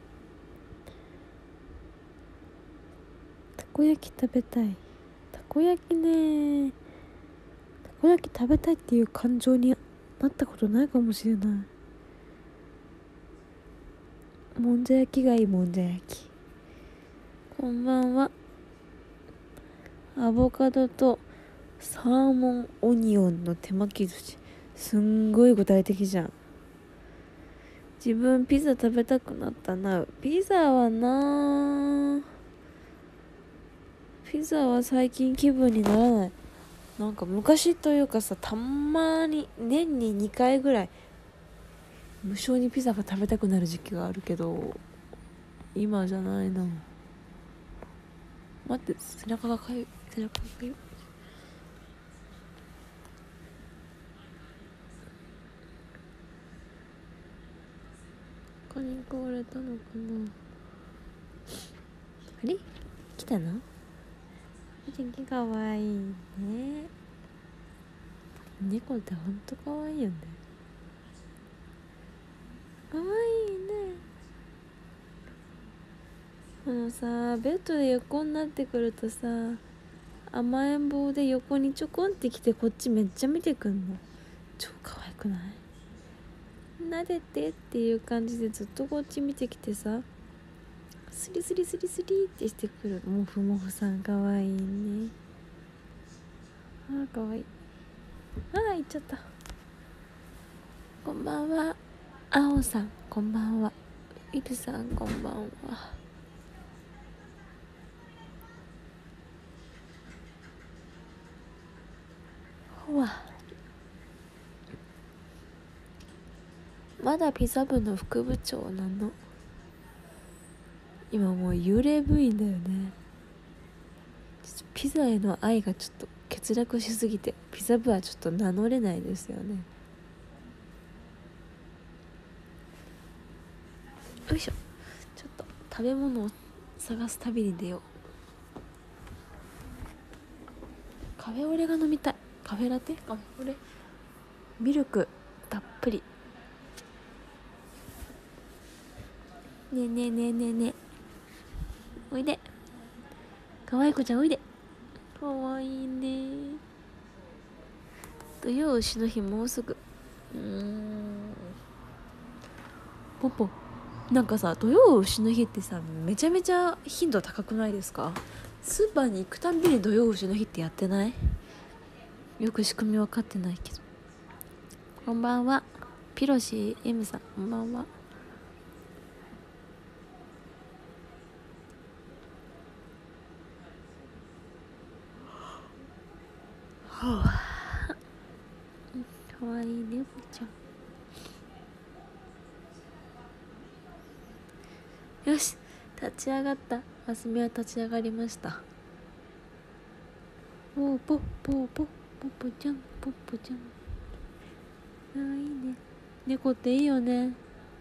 たこ焼き食べたい。たこ焼きね、たこ焼き食べたいっていう感情になったことないかもしれない。もんじゃ焼きがいい。もんじゃ焼き。こんばんは。アボカドとサーモンオニオンの手巻き寿司、すんごい具体的じゃん。自分ピザ食べたくなったな。ピザは最近気分にならない。なんか昔というかさ、たまに年に2回ぐらい無性にピザが食べたくなる時期があるけど、今じゃないな。待って、背中がかゆい。他に食われたのかな。あれ来たの？天気かわいいね。猫ってほんとかわいいよね。かわいいね。さ、ベッドで横になってくるとさ、甘えん坊で横にちょこんってきてこっちめっちゃ見てくんの。超可愛くない？撫でてっていう感じでずっとこっち見てきてさ、スリスリスリスリってしてくる。もふもふさんかわいいね。かわいい。行っちゃった。こんばんは。あおさんこんばんは。イルさんこんばんは。ほわ。まだピザ部の副部長なの？今もう幽霊部員だよね。ピザへの愛がちょっと欠落しすぎて、ピザ部はちょっと名乗れないですよね。よいしょ。ちょっと食べ物を探す旅に出よう。カフェオレが飲みたい。カフェラテ？カフェオレミルクたっぷり。ねえねえねえねえねえ、おいで。かわい子ちゃんおいで。かわいいね。土曜牛の日もうすぐ。ポポ、なんかさ、土曜牛の日ってさ、めちゃめちゃ頻度高くないですか？スーパーに行くたんびに土曜牛の日ってやってない？よく仕組み分かってないけど。こんばんは。ピロシ M さんこんばんは。かわいいねこちゃん。よし、立ち上がった。あすみは立ち上がりました。おー、ポッポーポッポッポちゃんポッポちゃん。いいね。猫っていいよね。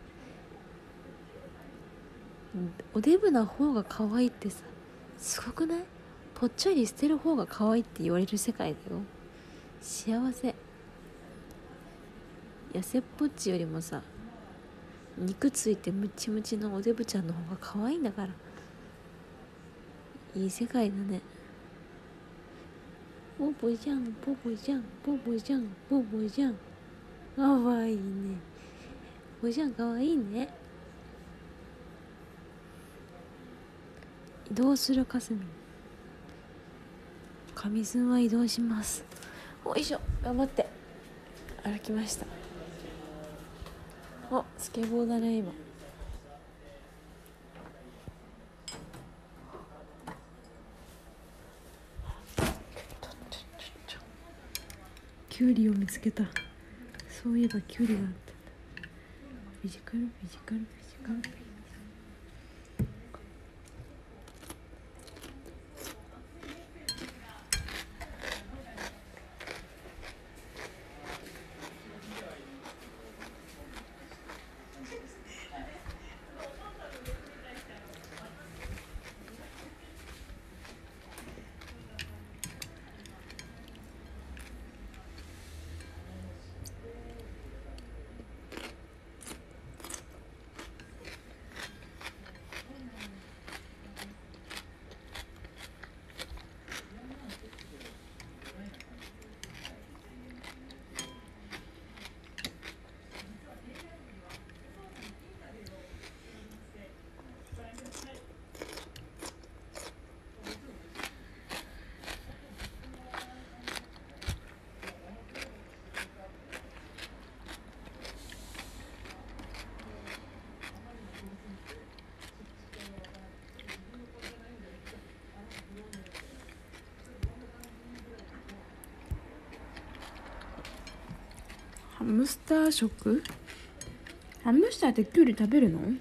おデブな方が可愛いってさ、すごくない？ぽっちゃり捨てる方が可愛いって言われる世界だよ。幸せ。痩せっぽっちよりもさ、肉ついてムチムチのおデブちゃんの方が可愛いんだから、いい世界だね。ポポちゃんポポちゃんポポちゃんポポちゃん、かわいいね。ポポちゃんかわいいね。移動するかすみ。カミスンは移動します。おいしょ、頑張って歩きました。お、スケボーだね今。キュウリを見つけた。そういえばキュウリがあった。フィジカルフィジカルフィジカル。 ムスター食？ハムスターってキュウリ食べるの？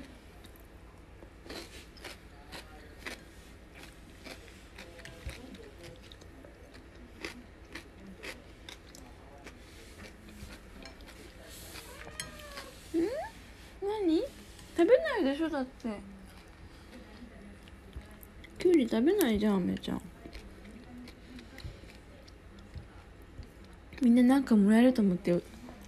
何？食べないでしょだって。キュウリ食べないじゃん、あめちゃん。みんななんかもらえると思って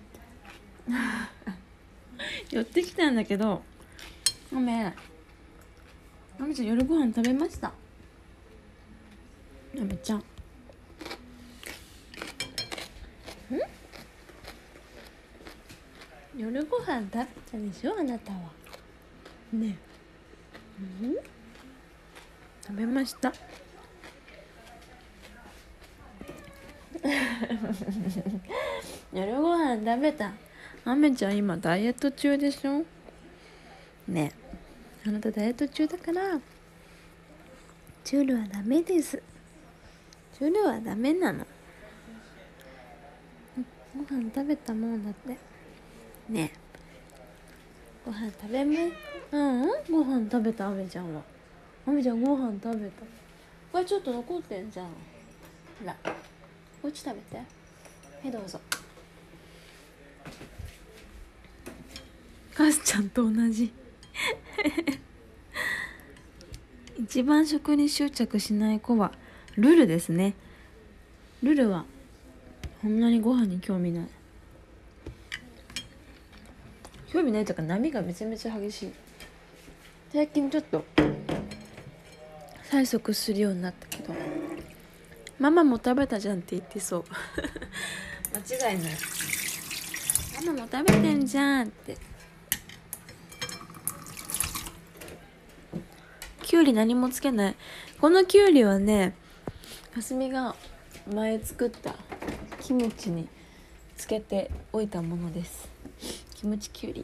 寄ってきたんだけど、あめちゃん夜ご飯食べました？あめちゃん夜ご飯食べたでしょ、あなたはね。食べました夜ご飯食べた。あめちゃん今ダイエット中でしょね。あなたダイエット中だからチュールはダメです。チュールはダメなの。ご飯食べたもんだってね。ご飯食べご飯食べた。あめちゃんは、あめちゃんご飯食べた。これちょっと残ってんじゃん。ほらこっち食べて。はいどうぞ。かすちゃんと同じ一番食に執着しない子はルルですね。ルルはこんなにご飯に興味ない。興味ないとか波がめちゃめちゃ激しい。最近ちょっと催促するようになったけど、ママも食べたじゃんって言ってそう間違いない。ママも食べてんじゃんって。きゅうり何もつけない。このきゅうりはね、かすみが前作ったキムチにつけておいたものです。キムチきゅうり。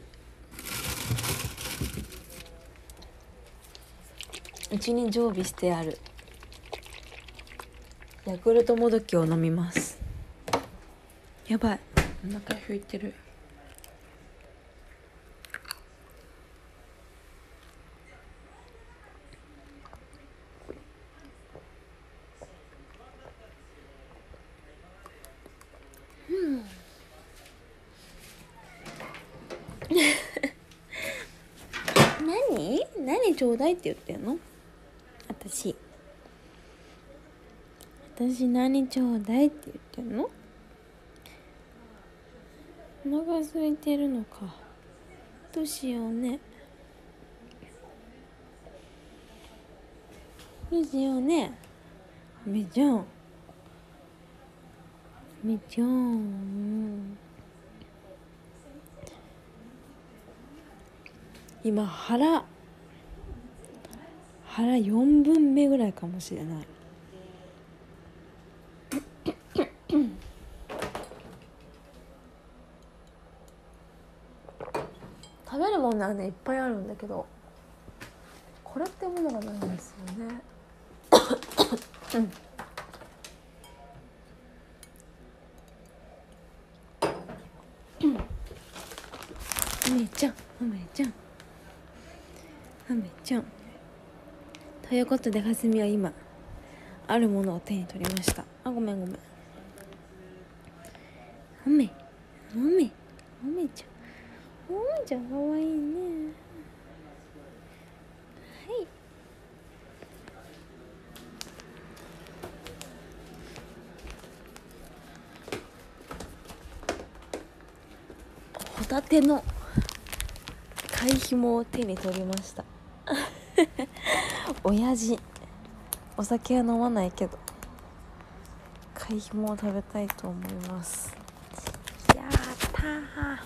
うちに常備してあるヤクルトもどきを飲みます。やばい、お腹空いてる。何ちょうだいって言ってんの？私何ちょうだいって言ってんの？お腹空いてるのか。どうしようね。どうしようね。めちゃん今腹4分目ぐらいかもしれない食べるものはねいっぱいあるんだけど、これってものがないんですよねあめちゃんということでかすみは今あるものを手に取りました。あ、ごめんあめちゃんかわいいね。はい、ホタテの貝ひもを手に取りました親父お酒は飲まないけど貝ひもを食べたいと思います。やったー。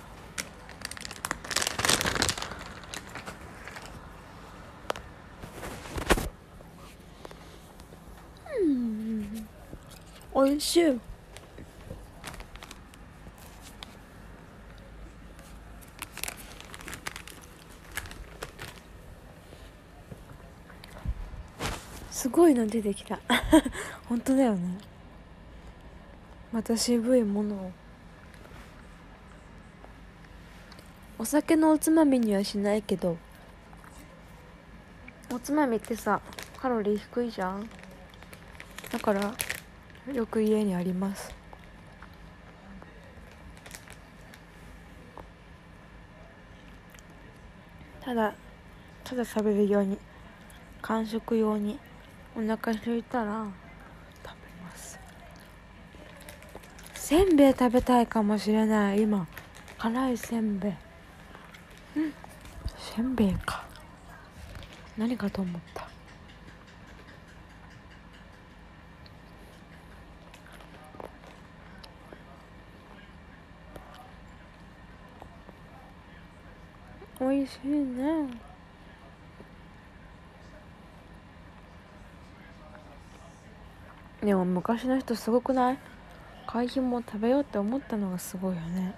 おいしい。すごいの出てきた本当だよね。また渋いものをお酒のおつまみにはしないけど、おつまみってさカロリー低いじゃん。だからよく家にあります。ただ食べるように、間食用にお腹空いたら食べます。せんべい食べたいかもしれない。今辛いせんべい。せんべいか、何かと思った。美味しいね。でも昔の人すごくない？海浜も食べようって思ったのがすごいよね。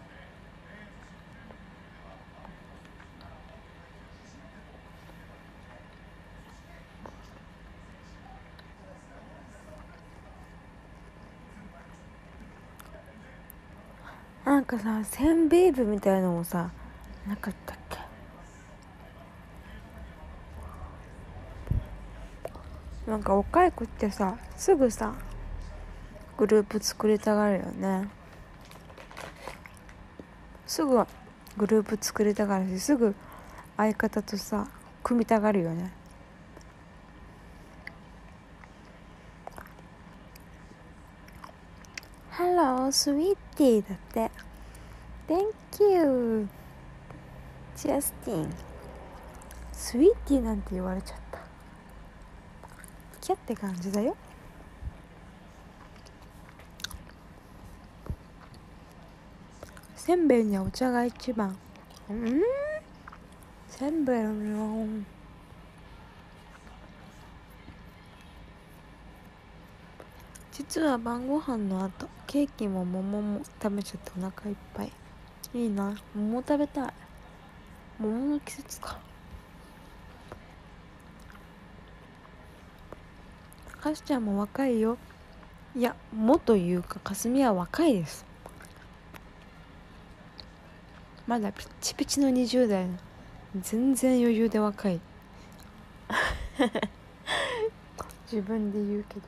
なんかさ、せんべい部みたいなのもさなかったっけ？なんか若い子ってさすぐさグループ作りたがるよね。すぐグループ作りたがるし、すぐ相方とさ組みたがるよね。Hello, sweetie だって。Thank you, Justin。スイーティーなんて言われちゃった。キャって感じだよ。せんべいにはお茶が一番。せんべいの実は晩ご飯の後ケーキも桃も食べちゃってお腹いっぱい。いいな、桃食べたい。桃の季節か。かしちゃんも若いよ。いや、もというかかすみは若いです。まだピッチピチの20代。全然余裕で若い。自分で言うけど。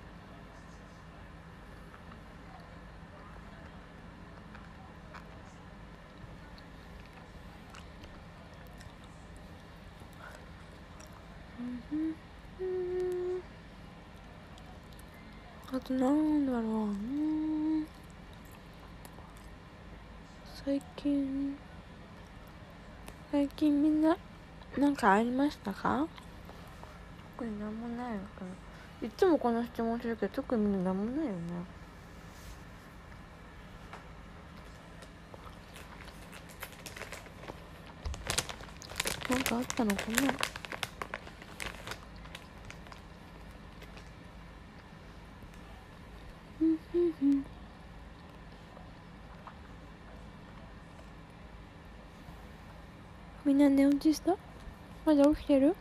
あとなんだろう、最近みんななんかありましたか？特になんもないのかな。いつもこの質問するけど特にみんななんもないよね。なんかあったのかな。みんな寝落ちした？まだ起きてる？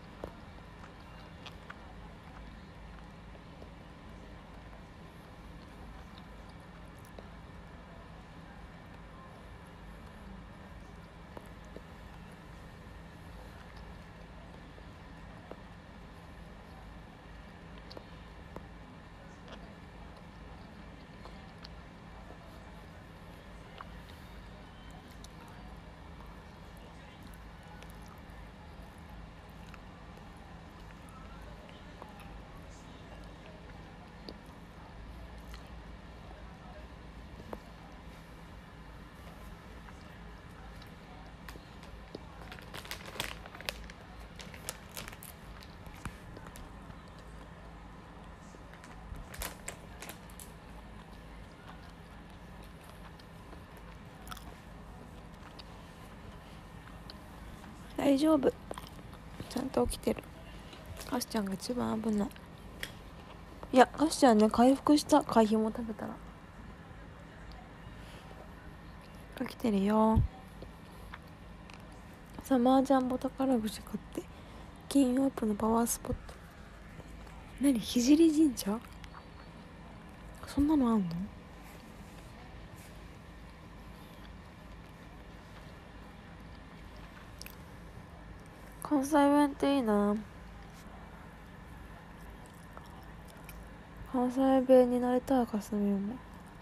大丈夫、ちゃんと起きてる。かしちゃんが一番危ない。いや、かしちゃんね回復した。海浜も食べたら起きてるよ。サマージャンボ宝くじ買って金曜オープンのパワースポット。何、聖神社？そんなのあんの？ 関西弁っていいな。関西弁になりたい。かすみも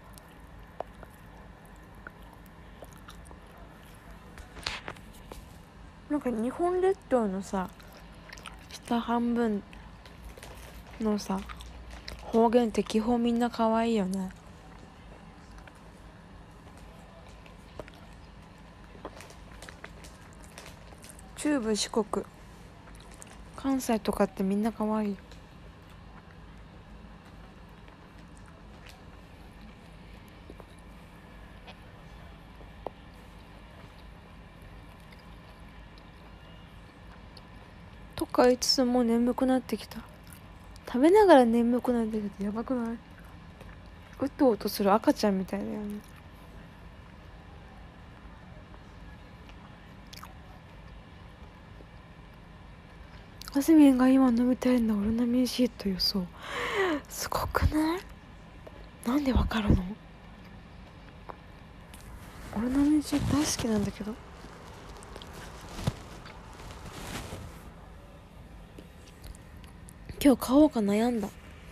なんか日本列島のさ下半分のさ方言って基本みんな可愛いよね。中部四国関西とかってみんな可愛い。とか言いつつもう眠くなってきた。食べながら眠くなってきてやばくない？うとうとする赤ちゃんみたいだよね。あすみんが今飲みたいのはオロナミン C と予想。すごくない？なんでわかるの？オロナミン C 大好きなんだけど。今日買おうか悩んだ。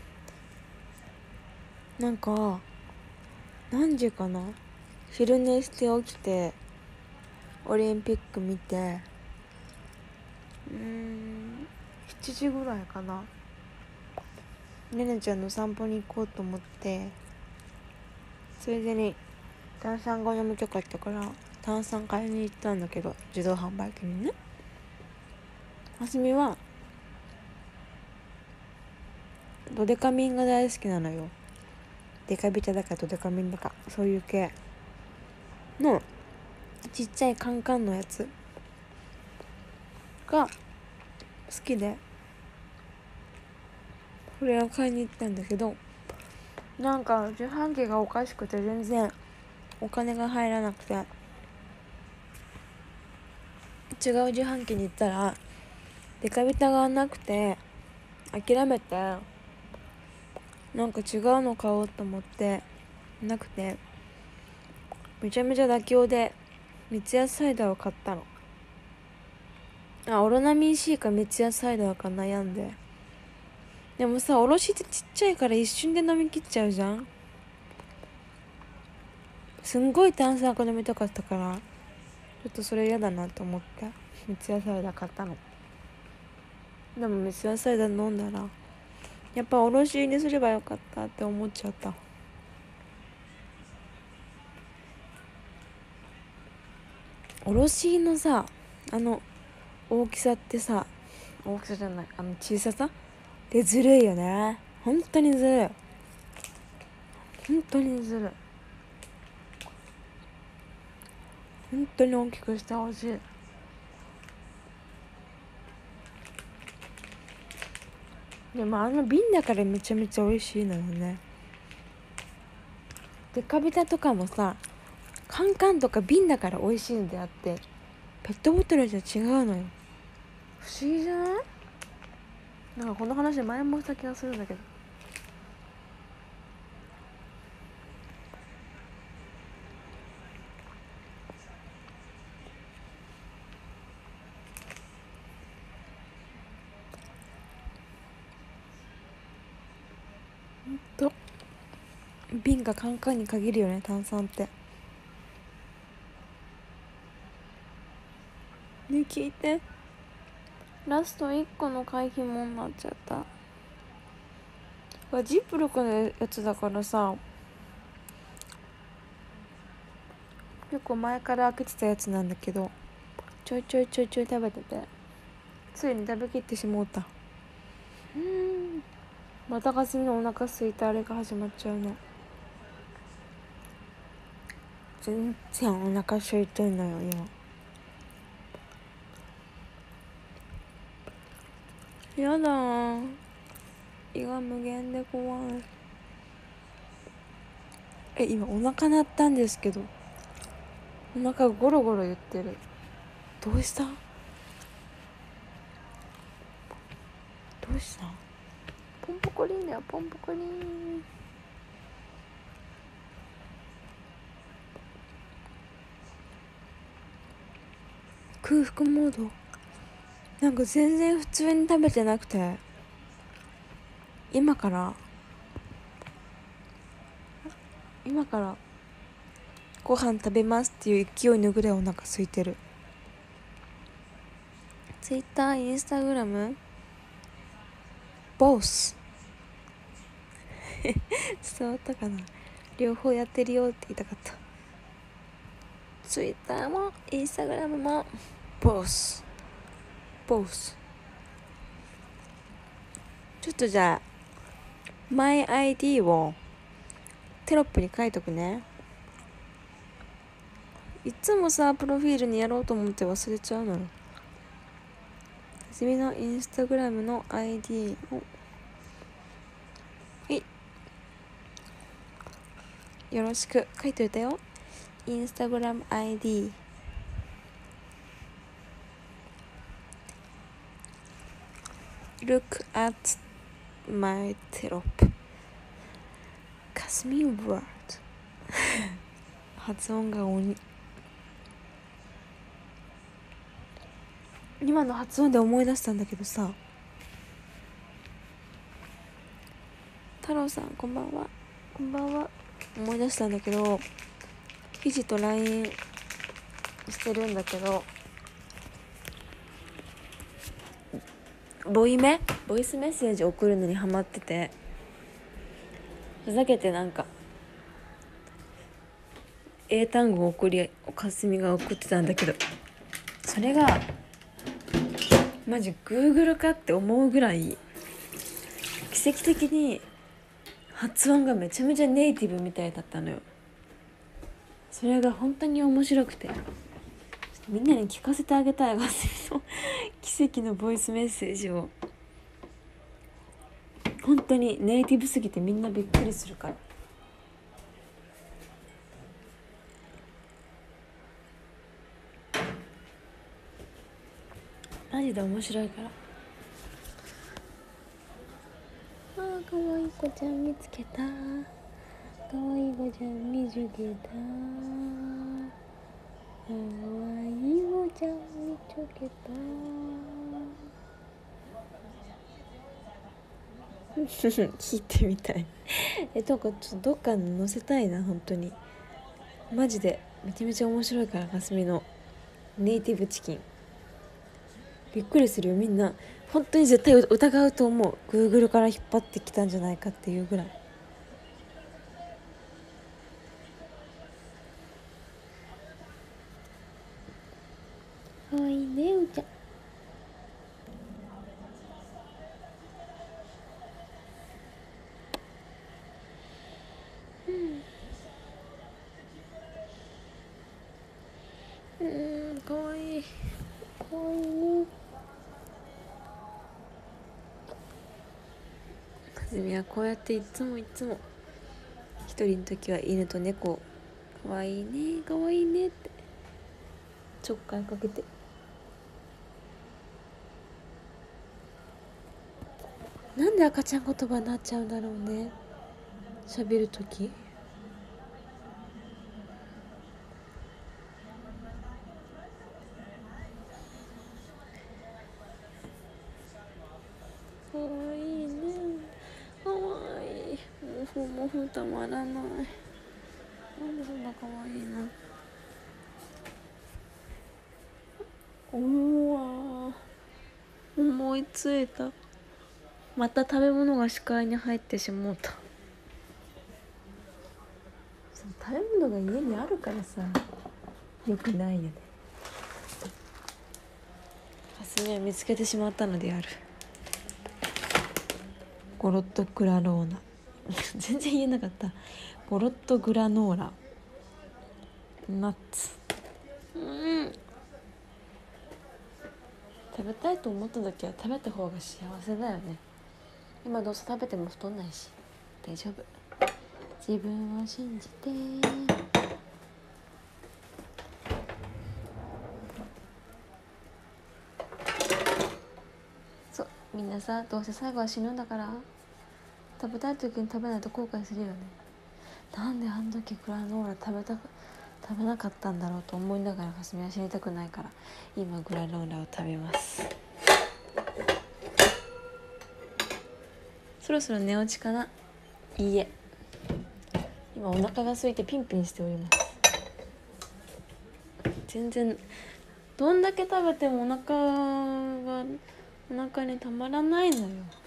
なんか何時かな、昼寝して起きてオリンピック見て7時ぐらいかな、ねねちゃんの散歩に行こうと思って、それでに炭酸が飲みたかったから炭酸買いに行ったんだけど、自動販売機にね。はすみはドデカミンが大好きなのよ。デカビタだかドデカミンだかそういう系のちっちゃいカンカンのやつが好きで、それを買いに行ったんだけど、なんか自販機がおかしくて全然お金が入らなくて、違う自販機に行ったらデカビタがなくて諦めて、なんか違うの買おうと思ってなくて、めちゃめちゃ妥協で三ツ矢サイダーを買ったの。オロナミン C か三ツ矢サイダーか悩んで、でもさおろしってちっちゃいから一瞬で飲み切っちゃうじゃん。すんごい炭酸が飲みたかったからちょっとそれ嫌だなと思って三ツ矢サイダー買ったの。でも三ツ矢サイダー飲んだらやっぱおろしにすればよかったって思っちゃった。おろしのさ大きさってさ、大きさじゃない小ささでずるいよね。本当にずるい、本当にずるい、本当に大きくしてほしい。でも瓶だからめちゃめちゃ美味しいのよね。デカビタとかもさカンカンとか瓶だから美味しいんであってペットボトルじゃ違うのよ。不思議じゃない？なんかこの話前もした気がするんだけど。ほんと瓶かカンカンに限るよね、炭酸って。ね、聞いて、ラスト1個の回避もになっちゃった。ジップロックのやつだからさ、結構前から開けてたやつなんだけど、ちょい食べててついに食べきってしもうた。またかすみのお腹すいたあれが始まっちゃうね。全然お腹空いてんのよ今。やだー、胃が無限で怖い。今お腹鳴ったんですけど、お腹ゴロゴロ言ってる。どうした？どうした？ポンポコリンだよ、ポンポコリン。空腹モードなんか全然普通に食べてなくて、今からご飯食べますっていう勢いのぐらいお腹空いてる。ツイッター、インスタグラム、ボス伝わったかな。両方やってるよって言いたかった。ツイッターもインスタグラムもボス。ちょっとじゃあマイ ID をテロップに書いとくね。いつもさプロフィールにやろうと思って忘れちゃうのよ。はじめのインスタグラムの ID をよろしく書いといたよ。インスタグラム ID Look at my テロップ。かすみワード発音が鬼。今の発音で思い出したんだけどさ、太郎さんこんばんは。思い出したんだけど、ひじと LINE してるんだけど、ボイスメッセージ送るのにハマってて、ふざけてなんか英単語をかすみが送ってたんだけど、それがマジ Google かって思うぐらい奇跡的に発音がめちゃめちゃネイティブみたいだったのよ。それが本当に面白くて、みんなに聞かせてあげたい。かすみの奇跡のボイスメッセージを。本当にネイティブすぎてみんなびっくりするから。マジで面白いから。かわいい子ちゃん見つけた。かわいい子ちゃん見つけた。かわいい子ちゃん見つけた。聞いてみたい。ちょっとどっかに載せたいな、本当に。マジでめちゃめちゃ面白いから、かすみのネイティブチキン。びっくりするよ、みんな。本当に絶対疑うと思う。 Google から引っ張ってきたんじゃないかっていうぐらい。かわいいね、うちゃん。かわいい。かわいいね。かずみはこうやっていつも一人の時は犬と猫かわいいねかわいいねってちょっかいかけて。なんで赤ちゃん言葉になっちゃうんだろうね、喋る時。かわいいね、かわいい。もふたまらない。なんでそんなかわいいの。うわ、思いついた。また食べ物が視界に入ってしもうた。食べ物が家にあるからさ、よくないよね。かすみは見つけてしまったのである。ゴロッとグラノーラ全然言えなかった。ゴロッとグラノーラナッツ。食べたいと思った時は食べた方が幸せだよね。今どうせ食べても太んないし大丈夫。自分を信じて。そう、みんなさ、どうせ最後は死ぬんだから食べたい時に食べないと後悔するよね。なんであの時グラノーラ食べなかったんだろうと思いながら、かすみは死にたくないから今グラノーラを食べます。 そろそろ寝落ちかな。いいえ、今お腹が空いてピンピンしております。全然どんだけ食べてもお腹にたまらないのよ。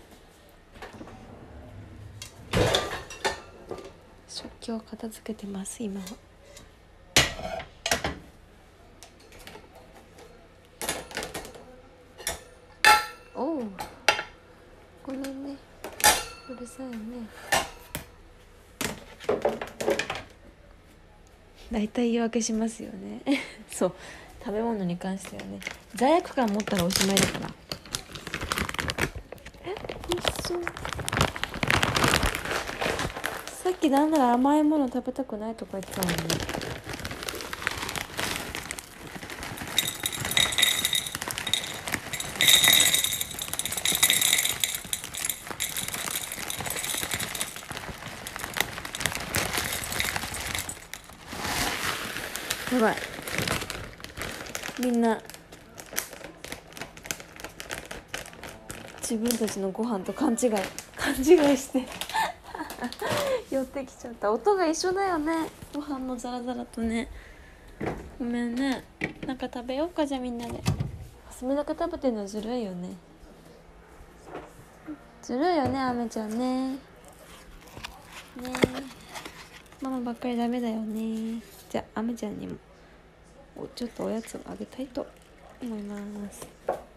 食器を片付けてます今は。おう、ごめんね、うるさいね。大体言い訳しますよねそう、食べ物に関してはね、罪悪感持ったらおしまいだから。美味しそう。さっきなんなら甘いもの食べたくないとか言ってたのに。やばい、みんな自分たちのご飯と勘違いして寄ってきちゃった。音が一緒だよね、ご飯のザラザラとね。ごめんね。なんか食べようか、じゃあみんなで。かすみだけ食べてるのずるいよね。ずるいよね、あめちゃんね。ねえ、ママばっかりダメだよね。じゃああめちゃんにもちょっとおやつをあげたいと思います。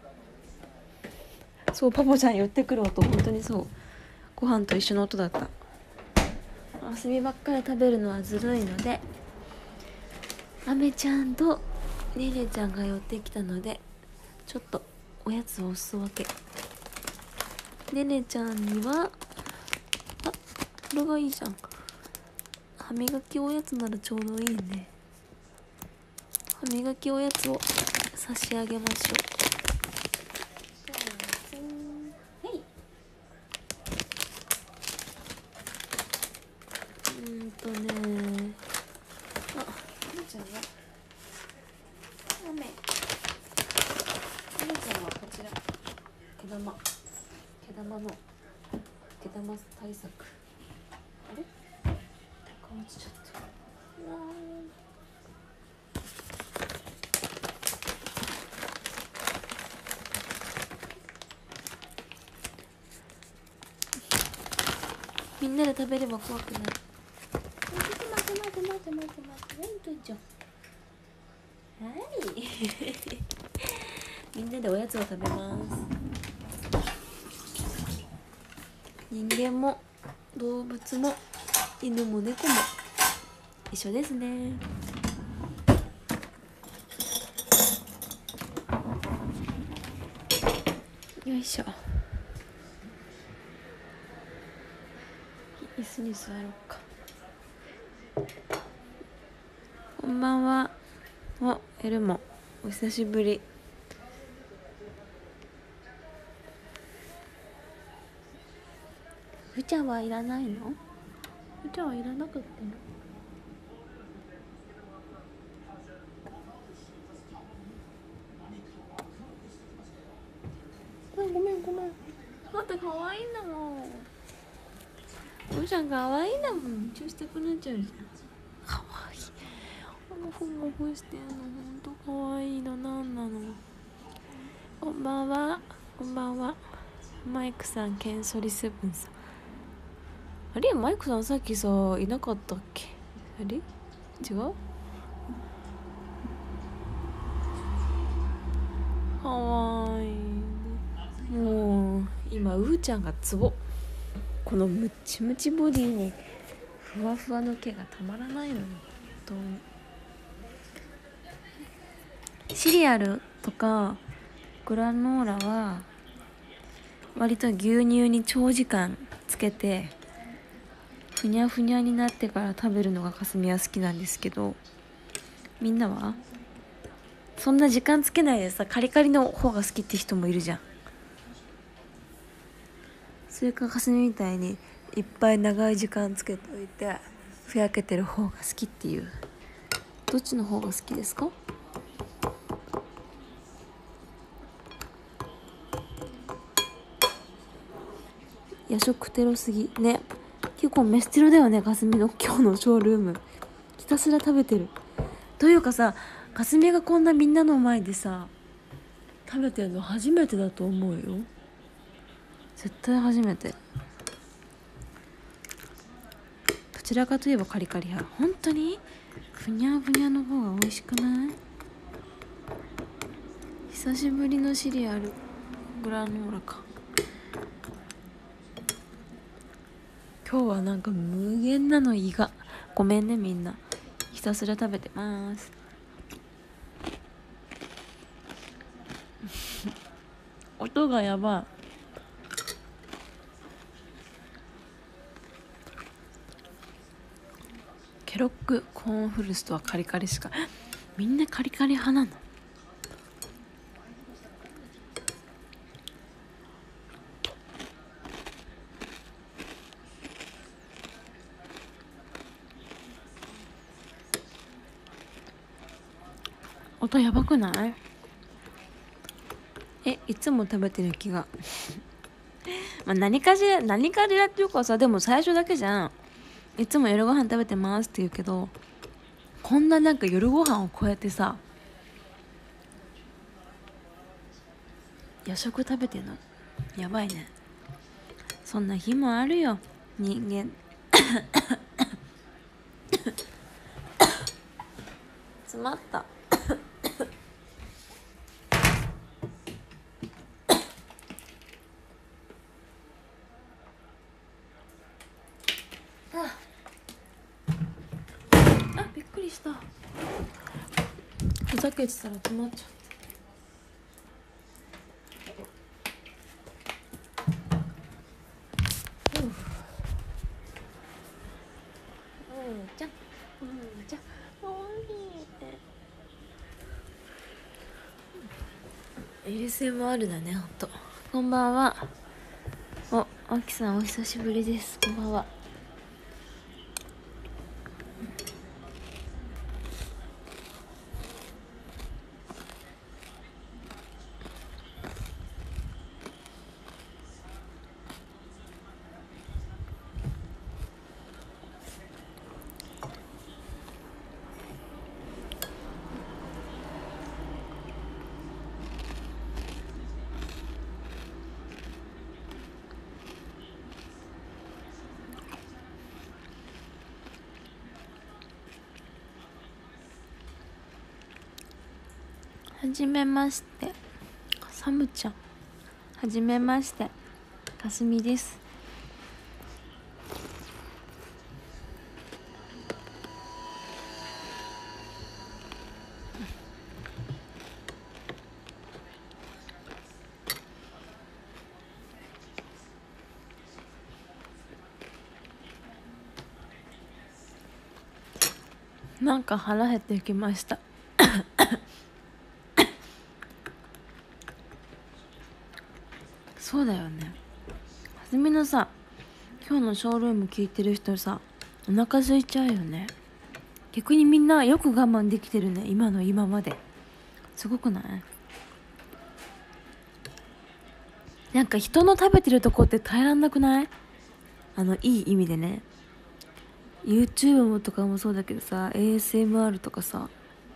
そう、パポちゃん寄ってくる音、本当にそう、ご飯と一緒の音だった。あすみばっかり食べるのはずるいので、あめちゃんとねねちゃんが寄ってきたので、ちょっとおやつをおすそ分け。ねねちゃんにはこれがいいじゃん。歯磨きおやつならちょうどいいね。歯磨きおやつを差し上げましょう。ちゃんは雨ちゃんはこちら毛玉対策。あれ顔落ちちゃった。みんなで食べれば怖くない。はいみんなでおやつを食べます。人間も動物も犬も猫も一緒ですね。よいしょ。椅子に座ろうか。こんばんは。エルモお久しぶり。ふちゃんはいらないの？ふちゃんはいらなかったの？ごめんだって可愛いんだもん。ふちゃん可愛いんだもん。チューしたくなっちゃうじゃん。可愛い。ふもふしてんのほんと可愛いの。なんなの。こんばんは。マイクさん、ケンソリセブンさん。あれマイクさんさっきさいなかったっけ？あれ違う？かわいい。もう今うーちゃんがツボ。このムチムチボディにふわふわの毛がたまらないのよ。シリアルとかグラノーラは割と牛乳に長時間つけてふにゃふにゃになってから食べるのがかすみは好きなんですけど、みんなはそんな時間つけないでさカリカリの方が好きって人もいるじゃん。それかかすみみたいにいっぱい長い時間つけておいてふやけてる方が好きっていう、どっちの方が好きですか？ 夜食テロすぎね。結構飯テロだよね、かすみの今日のショールーム。ひたすら食べてるというかさ、かすみがこんなみんなの前でさ食べてるの初めてだと思うよ。絶対初めて。どちらかといえばカリカリ派。本当にふにゃふにゃの方が美味しくない？久しぶりのシリアルグラノーラか。今日はなんか無限なの胃が。ごめんねみんな、ひたすら食べてます音がやばい。ケロッグコーンフルーツとはカリカリしか。みんなカリカリ派なの？音やばくない？いつも食べてる気がまあ何かしらっていうかさ、でも最初だけじゃん。いつも夜ご飯食べてますって言うけど、こんななんか夜ご飯をこうやってさ夜食食べてんのやばいね。そんな日もあるよ人間詰まったびっくりした。ふざけてたら詰まっちゃった。じゃんじゃんおいしい。ASMR だねほんと。こんばんは。あきさんお久しぶりです。こんばんは。はじめまして、サムちゃん。はじめまして、かすみです。なんか腹減ってきましたそうだよね。はずみのさ、今日のショールーム聞いてる人さ、お腹空いちゃうよね。逆にみんなよく我慢できてるね、今の今まで。すごくない？なんか人の食べてるとこって耐えらんなくない？いい意味でね。 YouTube とかもそうだけどさ、 ASMR とかさ、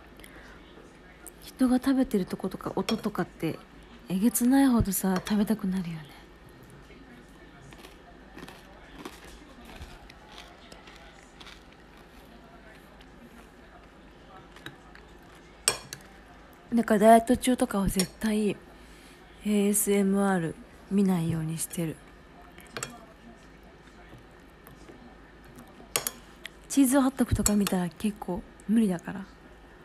人が食べてるとことか音とかってえげつないほどさ食べたくなるよね。だからダイエット中とかは絶対 ASMR 見ないようにしてる。チーズホットクとか見たら結構無理だから。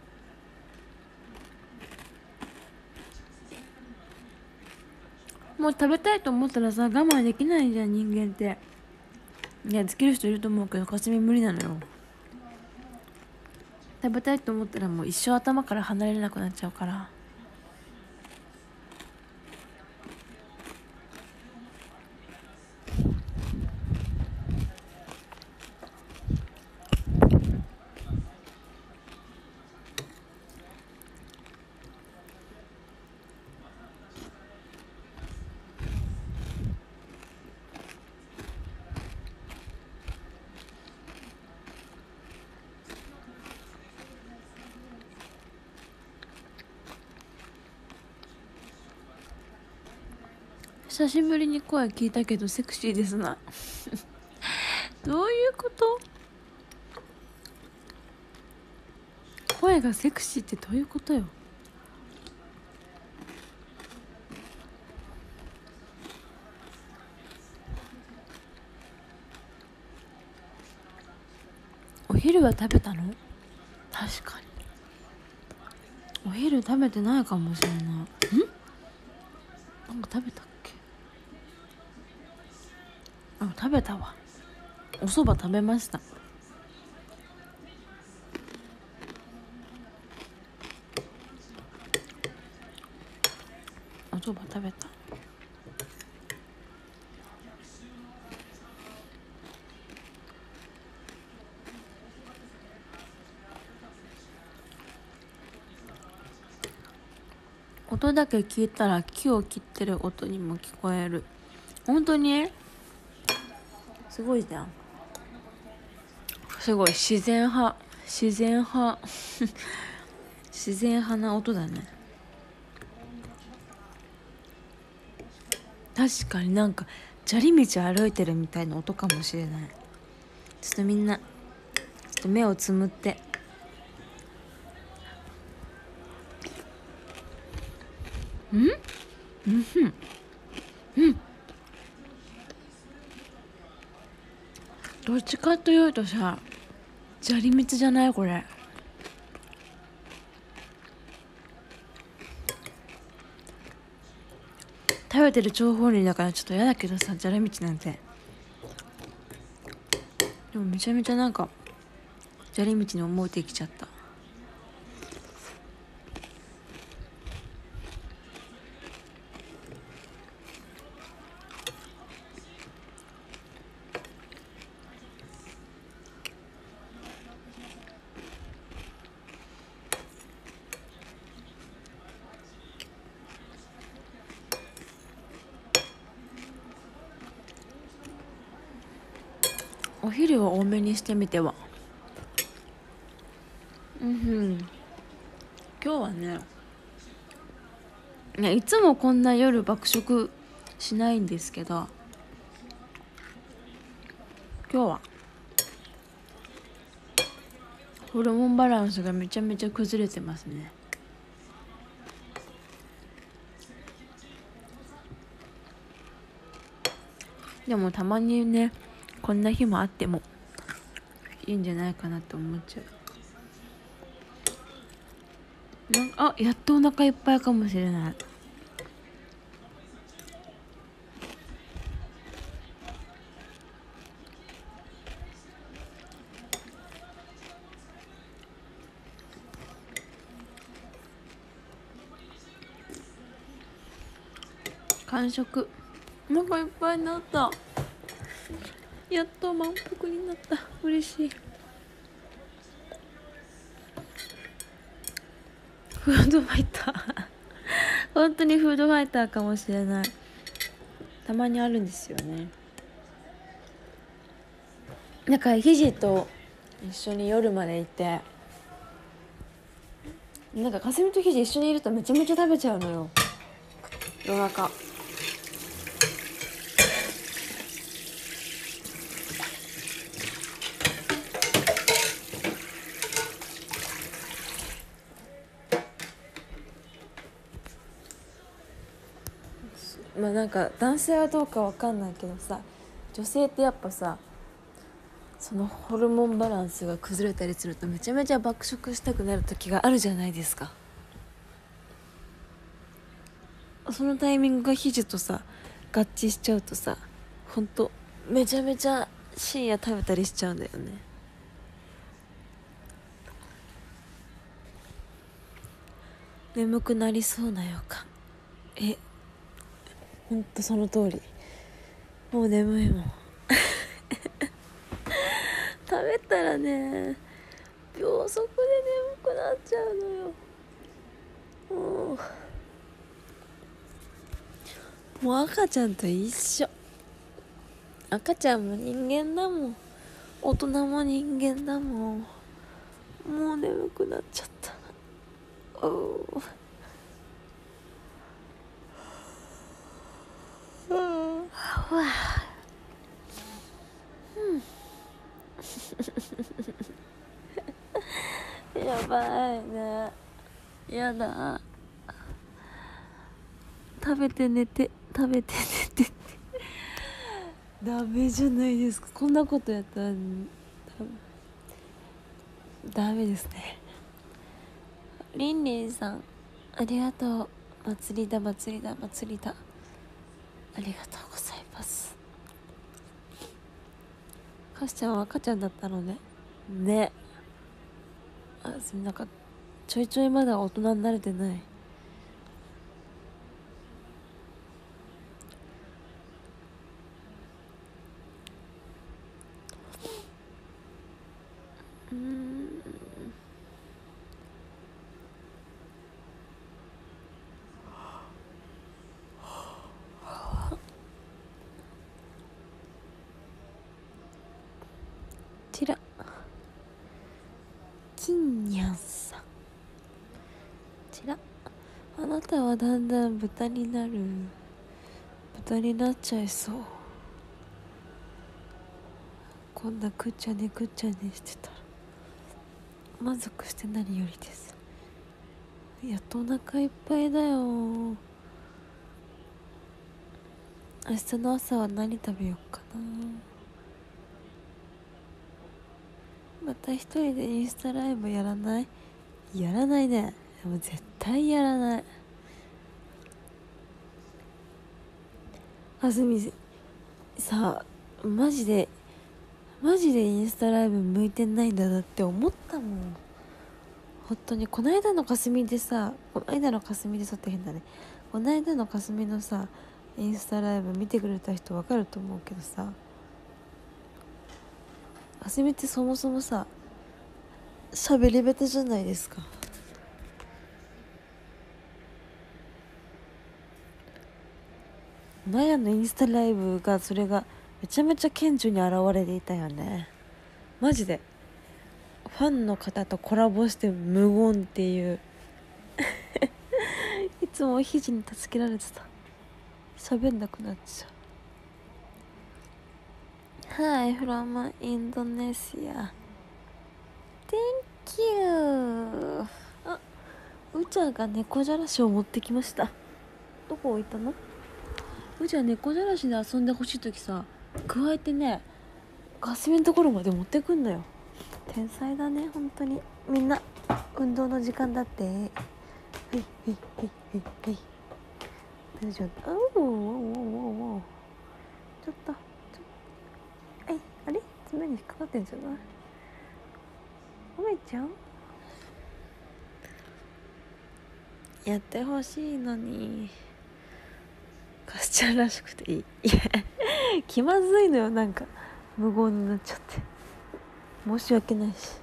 もう食べたいと思ったらさ我慢できないじゃん人間って。いやできる人いると思うけど、かすみ無理なのよ。食べたいと思ったらもう一生頭から離れなくなっちゃうから。 久しぶりに声聞いたけどセクシーですなどういうこと？声がセクシーってどういうことよ？お昼は食べたの？確かにお昼食べてないかもしれない。なんか食べたっけ？あ、食べたわ。お蕎麦食べました。お蕎麦食べた。音だけ聞いたら木を切ってる音にも聞こえる。本当に？すごいじゃん。すごい自然派自然派な音だね。確かになんか砂利道歩いてるみたいな音かもしれない。ちょっとみんなちょっと目をつむって。どっちかというとさ、砂利道じゃない？これ食べてる張本人だからちょっと嫌だけどさ、砂利道なんて。でもめちゃめちゃなんか砂利道に思えてきちゃった。お昼を多めにしてみては。今日はね、いつもこんな夜爆食しないんですけど、今日はホルモンバランスがめちゃめちゃ崩れてますね。でもたまにね、こんな日もあってもいいんじゃないかなと思っちゃう。あ、やっとお腹いっぱいかもしれない。完食。お腹いっぱいになった。やっと満腹になった。嬉しい。フードファイター本当にフードファイターかもしれない。たまにあるんですよね。なんかひじと一緒に夜までいて、なんかかすみとひじ一緒にいるとめちゃめちゃ食べちゃうのよ、夜中。まあなんか男性はどうかわかんないけどさ、女性ってやっぱさ、そのホルモンバランスが崩れたりするとめちゃめちゃ爆食したくなる時があるじゃないですか。そのタイミングがひじとさ合致しちゃうとさ、ほんとめちゃめちゃ深夜食べたりしちゃうんだよね。眠くなりそうな予感。ほんとその通り。もう眠いもん食べたらね、秒速で眠くなっちゃうのよ。もう赤ちゃんと一緒。赤ちゃんも人間だもん、大人も人間だもん。もう眠くなっちゃった。あうわやばいね。やだ。食べて寝て食べて寝てダメじゃないですか。こんなことやったらダメですね。リンリンさんありがとう。祭りだ祭りだ祭りだ、ありがとうございます。かしちゃんは赤ちゃんだったのね。ね、なんかちょいちょいまだ大人になれてない。ちら金にゃんさん、ちらあなたはだんだん豚になっちゃいそう。こんなくっちゃねしてたら満足して何よりです。やっとお腹いっぱいだよ。明日の朝は何食べようかな。また一人でインスタライブやらない？やらないね。でも絶対やらない。あすみさあ、マジでインスタライブ向いてないんだなって思ったもん。本当にこないだのかすみでさって変だね。こないだのかすみのさインスタライブ見てくれた人わかると思うけどさ、かすみってそもそもさ喋り下手じゃないですか。マヤのインスタライブがそれがめちゃめちゃ顕著に現れていたよね。マジでファンの方とコラボして無言っていういつも肘に助けられてた。喋んなくなっちゃう。Hi from Indonesia. Thank you. あ、うちゃが猫じゃらしを持ってきました。どこ置いたの？うちは猫じゃらしで遊んでほしいときさ、加えてねかすみのところまで持ってくんのよ。天才だね本当に。みんな運動の時間だって。はい大丈夫。おちょっとあれ爪に引っかかってんじゃない？おめちゃんやってほしいのに。かすちゃんらしくていい。いや気まずいのよ。なんか無言になっちゃって申し訳ないし。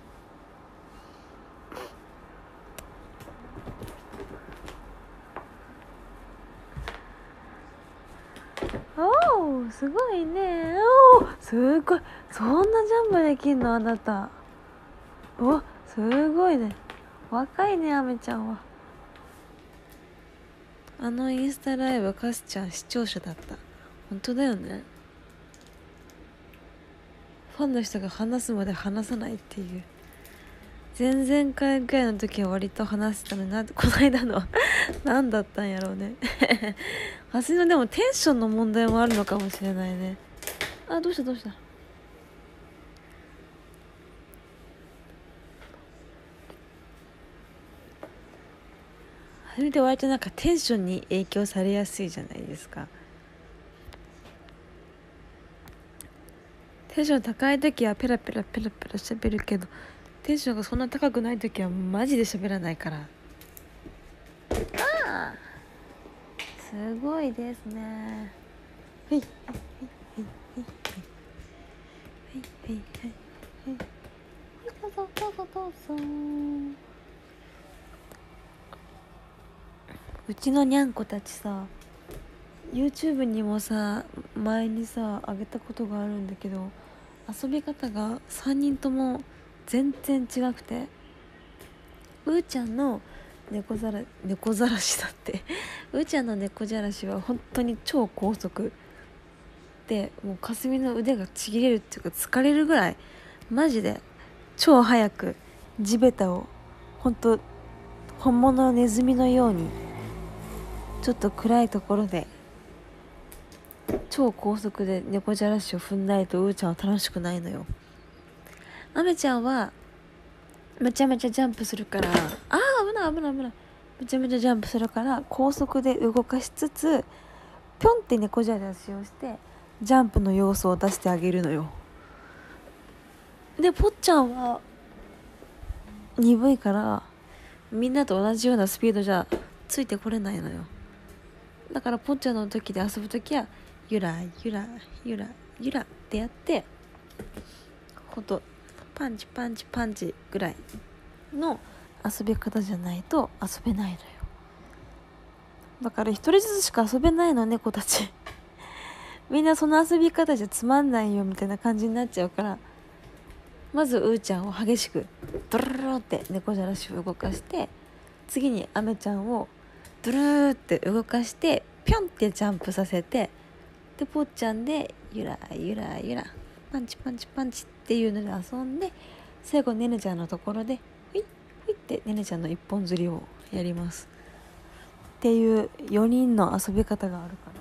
おーすごいね。おーすごい。そんなジャンプできんのあなた。おすごいね。若いねあめちゃんは。あのインスタライブかすちゃん視聴者だった。本当だよね。ファンの人が話すまで話さないっていう。前々回ぐらいの時は割と話してたのにな。この間の何だったんやろうねはすのでもテンションの問題もあるのかもしれないね。あ、どうしたはじめて割となんかテンションに影響されやすいじゃないですか。テンション高い時はペラペラ喋るけど、テンションがそんな高くない時はマジで喋らないから。ああすごいですね。はいどうぞ。うちのにゃんこたちさ YouTube にもさ前にさあげたことがあるんだけど、遊び方が3人とも全然違くて、うーちゃんの猫ざらしだってうーちゃんの猫じゃらしは本当に超高速ってもうかすみの腕がちぎれるっていうか疲れるぐらいマジで超早く地べたを本物のネズミのようにちょっと暗いところで超高速で猫じゃらしを踏んだりとうーちゃんは楽しくないのよ。あめちゃんはめちゃめちゃジャンプするから危ないめちゃめちゃジャンプするから高速で動かしつつぴょんって猫じゃらしをしてジャンプの要素を出してあげるのよ。でぽっちゃんは鈍いからみんなと同じようなスピードじゃついてこれないのよ。だからぽっちゃんの時で遊ぶ時はゆらゆらゆらゆらってやってほんとパンチパンチパンチぐらいの遊び方じゃないと遊べないのよ。だから一人ずつしか遊べないの猫たちみんなその遊び方じゃつまんないよみたいな感じになっちゃうから、まずうーちゃんを激しくドルルルって猫じゃらしを動かして、次にアメちゃんをドゥルーって動かしてピョンってジャンプさせて、でぽっちゃんでゆらゆらゆらパンチパンチパンチっていうので遊んで、最後ねねちゃんのところでフィッフィッってねねちゃんの一本釣りをやりますっていう4人の遊び方があるから、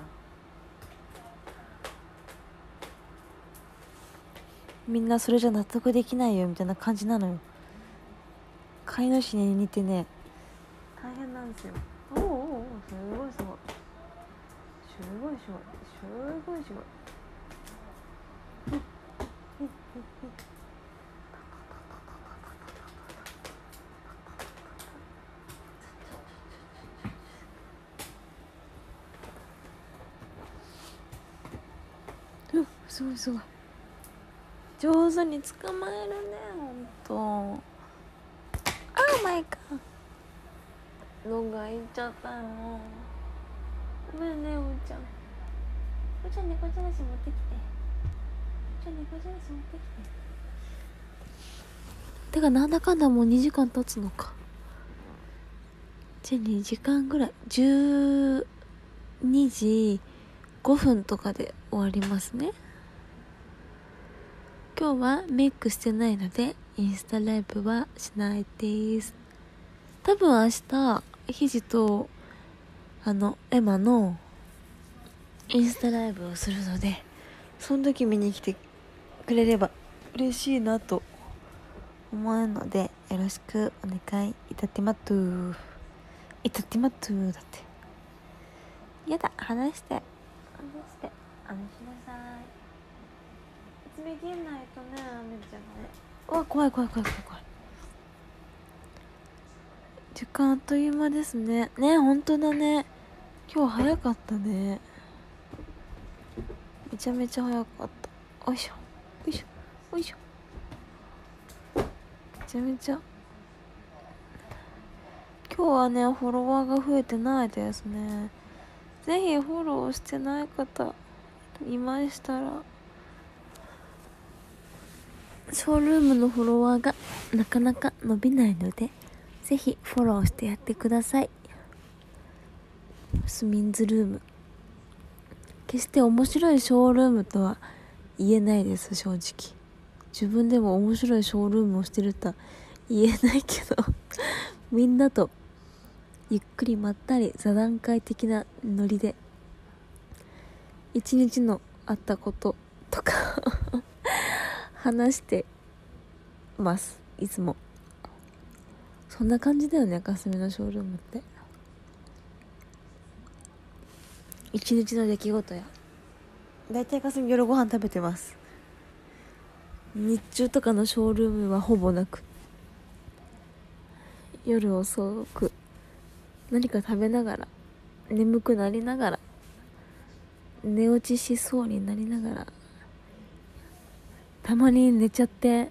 みんなそれじゃ納得できないよみたいな感じなのよ。飼い主に似てね大変なんですよ。おおすごいすごいすごいすごいすごいすごいすごいすごい上手に捕まえるねほんと。マイカのがいっちゃったよ。ごめんねうーちゃん。うーちゃん猫じゃらし持ってきて。うーちゃん猫じゃらし持ってきて。てかなんだかんだもう2時間経つのか。じゃあ2時間ぐらい12時5分とかで終わりますね。今日はメイクしてないのでインスタライブはしないです。多分明日ひじとエマのインスタライブをするので、その時見に来てくれれば嬉しいなと思うのでよろしくお願いいたってまっとーいたってまっとー。だってやだ話してしなさい。爪切んないとねあめちゃんがね。うわ怖い時間あっという間ですね。ね本当だね。今日早かったね。めちゃめちゃ早かった。よいしょよいしょよいしょ。めちゃめちゃ今日はねフォロワーが増えてないですね。ぜひフォローしてない方いましたら、ショールームのフォロワーがなかなか伸びないのでぜひフォローしてやってください。スミンズルーム決して面白いショールームとは言えないです。正直自分でも面白いショールームをしてるとは言えないけどみんなとゆっくりまったり座談会的なノリで一日のあったこととか話してますいつも。そんな感じだよねかすみのショールームって。一日の出来事やだいたいかすみ夜ご飯食べてます。日中とかのショールームはほぼなく、夜遅く何か食べながら眠くなりながら寝落ちしそうになりながら、たまに寝ちゃって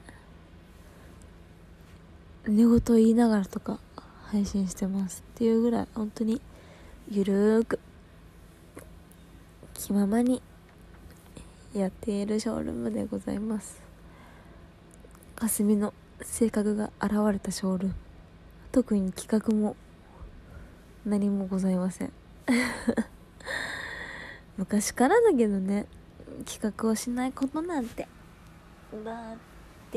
寝言言いながらとか配信してますっていうぐらい本当にゆるーく気ままにやっているショールームでございます。かすみの性格が現れたショールーム、特に企画も何もございません昔からだけどね、 企画をしないことなんて。だって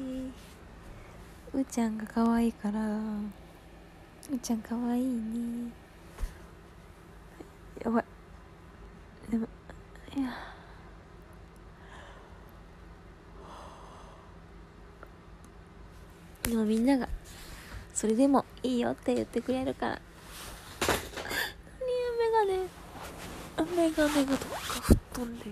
うーちゃんが可愛いから。うーちゃん可愛いね。やばい。でもいやでもみんながそれでもいいよって言ってくれるから。メガネがどっか吹っ飛んでいった。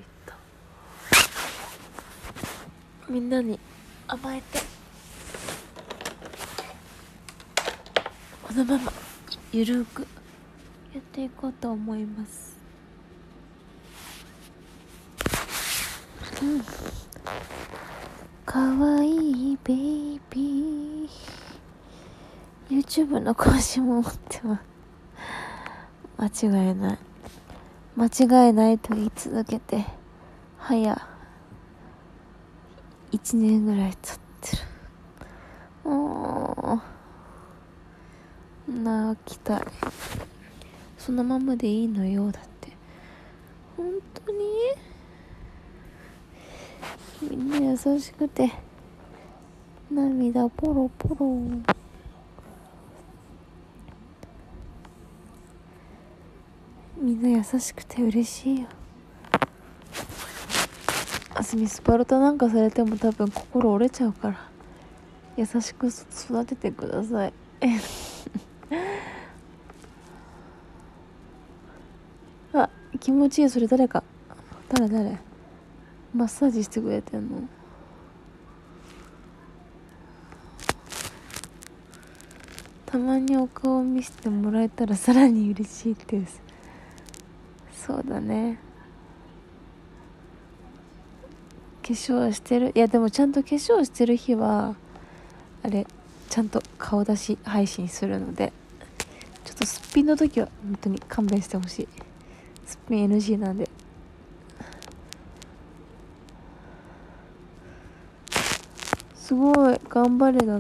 みんなに甘えてこのままゆるくやっていこうと思います。かわいいベイビー YouTube の更新も持ってます。間違いないと言い続けて早1年ぐらい経ってる。泣きたい。そのままでいいのよ。だって本当にみんな優しくて涙ポロポロ。みんな優しくて嬉しいよ。あすみスパルタなんかされても多分心折れちゃうから優しく育ててください。あ、気持ちいい。それ誰マッサージしてくれてんの。たまにお顔見せてもらえたらさらに嬉しいです。そうだね。化粧してる。いやでもちゃんと化粧してる日はあれちゃんと顔出し配信するので、ちょっとすっぴんの時は本当に勘弁してほしい。すっぴん NG なんで。すごい頑張れだって。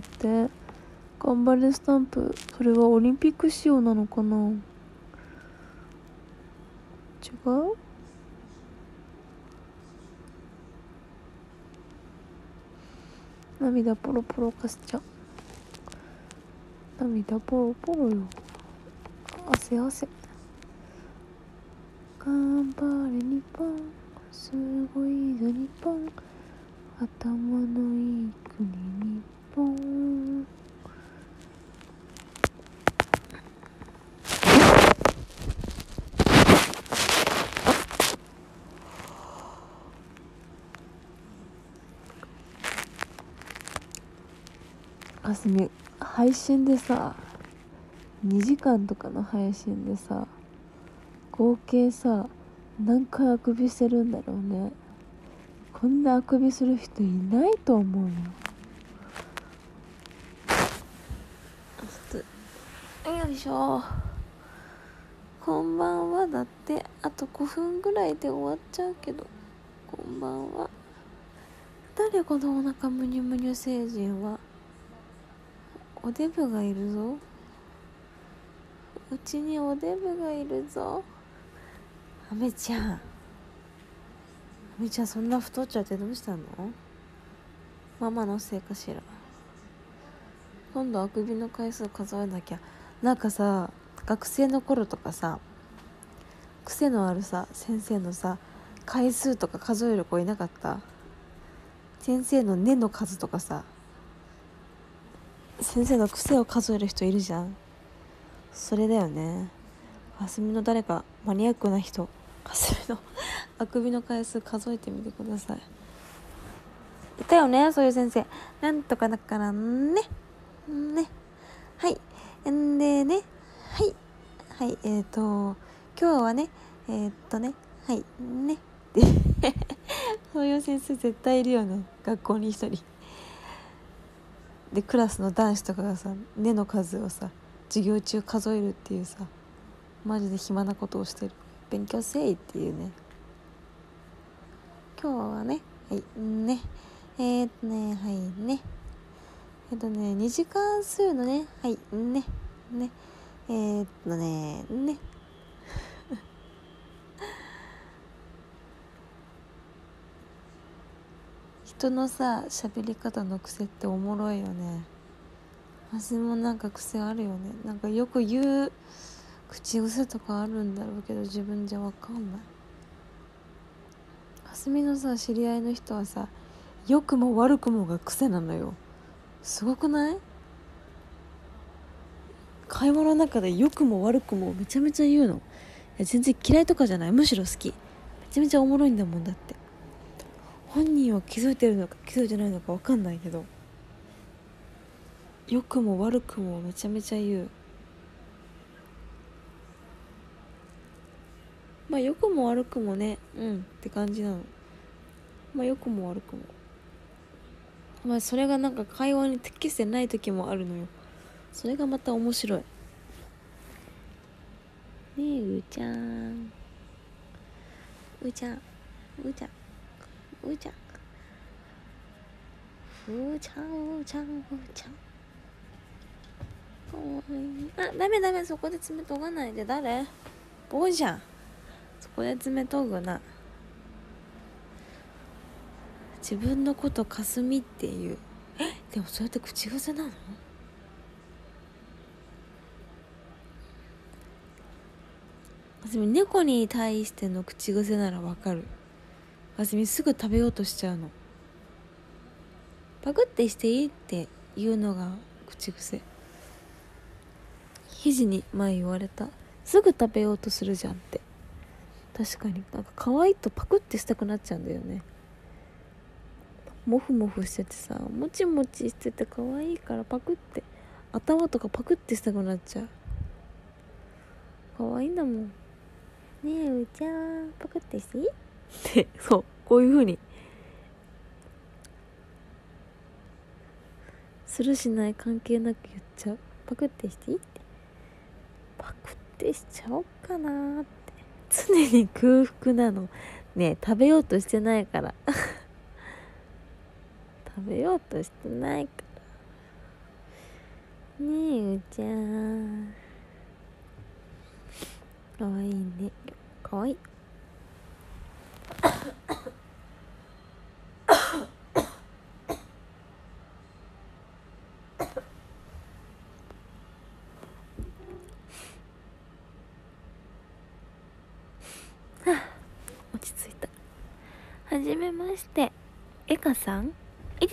頑張れスタンプ。それはオリンピック仕様なのかな。違う。涙ポロポロかしちゃう。涙ポロポロよ。汗頑張れ日本、すごいぞ日本、頭のいい国日本。あすみ配信でさ2時間とかの配信でさ合計さ何回あくびしてるんだろうね。こんなあくびする人いないと思うよ。よいしょ。こんばんは。だってあと5分ぐらいで終わっちゃうけど。こんばんは。誰このお腹むにゅむにゅ星人は。おデブがいるぞ。うちにおデブがいるぞ。あめちゃんそんな太っちゃってどうしたの。ママのせいかしら。今度あくびの回数数えなきゃ。なんかさ学生の頃とかさ癖のあるさ先生のさ回数とか数える子いなかった。先生の根の数とかさ、先生の癖を数える人いるじゃん。それだよね。あすみの誰かマニアックな人、あすみのあくびの回数数えてみてください。いたよね、そういう先生。なんとかだからねはいんでねはい今日はねはいねってそういう先生絶対いるよね、学校に一人で。クラスの男子とかがさ根の数をさ授業中数えるっていうさ、マジで暇なことをしてる。勉強せいっていうね。今日はねはいねはいね2次関数のねはいね人のさ喋り方の癖っておもろいよね。私もなんか癖あるよね。なんかよく言う口癖とかあるんだろうけど自分じゃわかんない。かすみのさ知り合いの人はさ良くも悪くもが癖なのよ。すごくない？会話の中で良くも悪くもめちゃめちゃ言うの。いや全然嫌いとかじゃない、むしろ好き。めちゃめちゃおもろいんだもん。だって本人は気づいてるのか気づいてないのか分かんないけど良くも悪くもめちゃめちゃ言う。まあ良くも悪くもねって感じなの。まあ良くも悪くもまあそれがなんか会話に適してない時もあるのよ。それがまた面白いね。えうーちゃんうーちゃんうーちゃんうーちゃんうーちゃんうーちゃんうーちゃんかわいい。あ、ダメダメ、そこで爪研がないで。誰？棒じゃん。そこで爪研ぐな。自分のことかすみっていう。でもそれって口癖なの？かすみ猫に対しての口癖ならわかる。かすみすぐ食べようとしちゃうの。パクってしていいっていうのが口癖。肘に前言われた。すぐ食べようとするじゃんって。確かになんか可愛いとパクってしたくなっちゃうんだよね。モフモフしててさ、もちもちしてて可愛いからパクって、頭とかパクってしたくなっちゃう。可愛いんだもん。ねえうーちゃんパクってしていいってそうこういう風にするしない関係なく言っちゃう。パクってしていいって。パクってしちゃおうかなーって。常に空腹なのねえ、食べようとしてないから食べようとしてないからねえうーちゃんかわいいね。かわいい落ち着いた。はじめまして、エカさん。いたー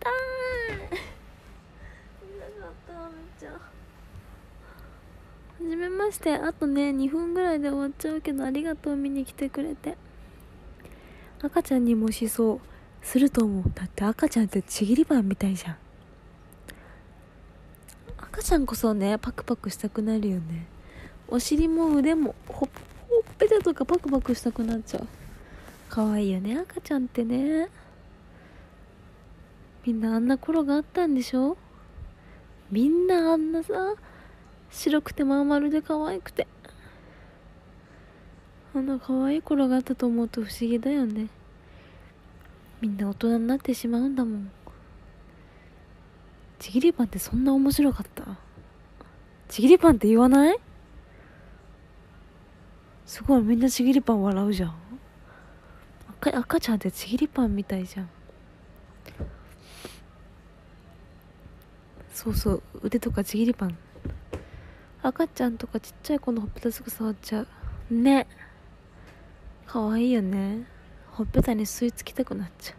はじめまして。あとね2分ぐらいで終わっちゃうけどありがとう、見に来てくれて。赤ちゃんにもしそうすると思う。だって赤ちゃんってちぎりパンみたいじゃん。赤ちゃんこそねパクパクしたくなるよね。お尻も腕もほっぺたとかパクパクしたくなっちゃう。かわいいよね赤ちゃんってね。みんなあんな頃があったんでしょ。みんなあんなさ白くてまん丸で可愛くてあんな可愛い頃があったと思うと不思議だよね。みんな大人になってしまうんだもん。ちぎりパンってそんな面白かった？ちぎりパンって言わない？すごいみんなちぎりパン笑うじゃん。赤ちゃんってちぎりパンみたいじゃん。そうそう腕とかちぎりパン。赤ちゃんとかちっちゃい子のほっぺたすぐ触っちゃうね。かわいいよね。ほっぺたに吸い付きたくなっちゃう。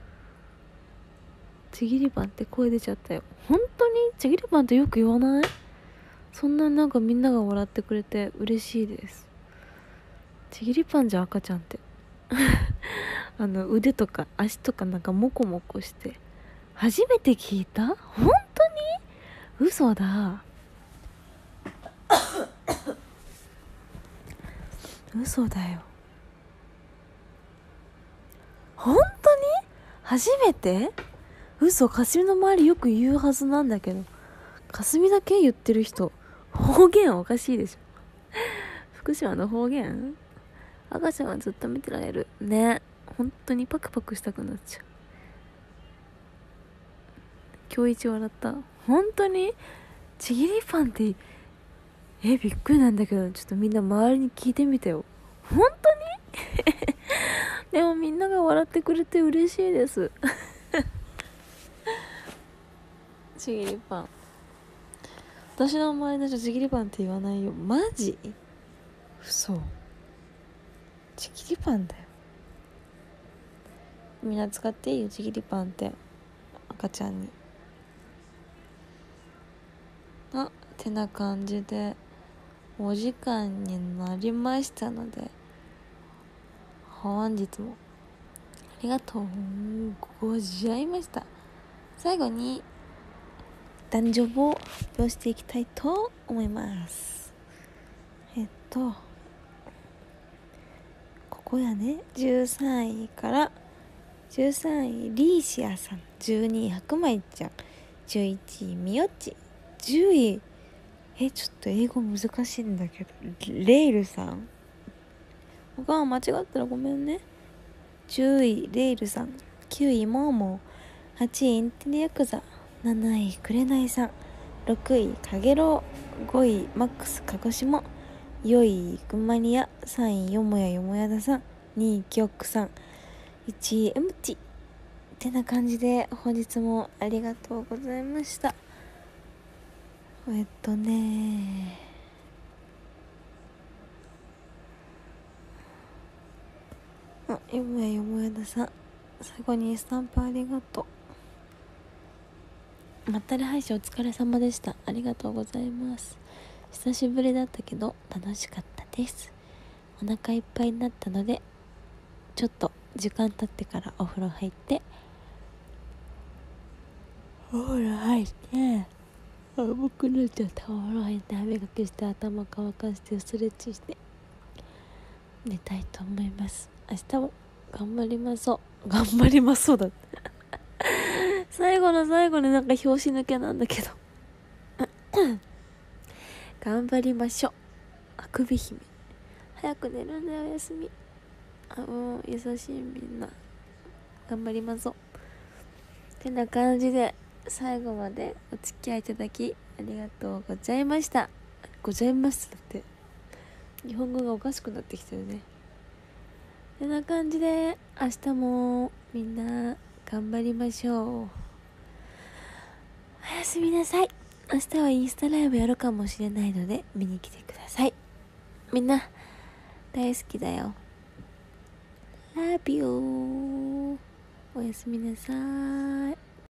ちぎりパンって声出ちゃったよ。本当にちぎりパンってよく言わない？そんななんかみんなが笑ってくれて嬉しいです。ちぎりパンじゃん赤ちゃんって腕とか足とかなんかモコモコして初めて聞いた。本当に嘘だ嘘だよ。本当に初めて？嘘。かすみの周りよく言うはずなんだけど、かすみだけ言ってる人。方言おかしいでしょ福島の方言。赤ちゃんはずっと見てられるね。本当にパクパクしたくなっちゃう。今日一笑った。本当にちぎりパンってびっくりなんだけど、ちょっとみんな周りに聞いてみてよ。本当にでもみんなが笑ってくれて嬉しいですちぎりパン。私の周りの人ちぎりパンって言わないよ。マジ？嘘。ちぎりパンだよ。みんな使っていいよ、ちぎりパンって。赤ちゃんに。てな感じでお時間になりましたので、本日もありがとうございました。最後に誕生日を発表していきたいと思います。ここやね。13位から13位リーシアさん、12位白米ちゃん、11位みよっち、10位ちょっと英語難しいんだけどレイルさん、他は間違ったらごめんね。10位レイルさん、9位モーモー、8位インテリヤクザ、7位くれないさん、6位かげろう、5位マックス鹿児島、4位群馬ニア、3位よもやよもやださん、2位キョックさん、1位エムティってな感じで、本日もありがとうございました。よもやよもやださん、最後にスタンプありがとう。まったり配信お疲れ様でした。ありがとうございます。久しぶりだったけど楽しかったです。お腹いっぱいになったので、ちょっと時間経ってからお風呂入って寒くなっちゃった。お風呂入って歯磨きして頭乾かしてストレッチして寝たいと思います。明日も頑張りまそうだって最後の最後になんか拍子抜けなんだけど頑張りましょう。あくび姫、早く寝るんだよ。おやすみ。もう優しいみんな。頑張りましょう。てな感じで最後までお付き合いいただきありがとうございました。ございますだって日本語がおかしくなってきてるね。てな感じで明日もみんな頑張りましょう。おやすみなさい。明日はインスタライブやるかもしれないので見に来てください。みんな大好きだよ。 Love you。 おやすみなさい。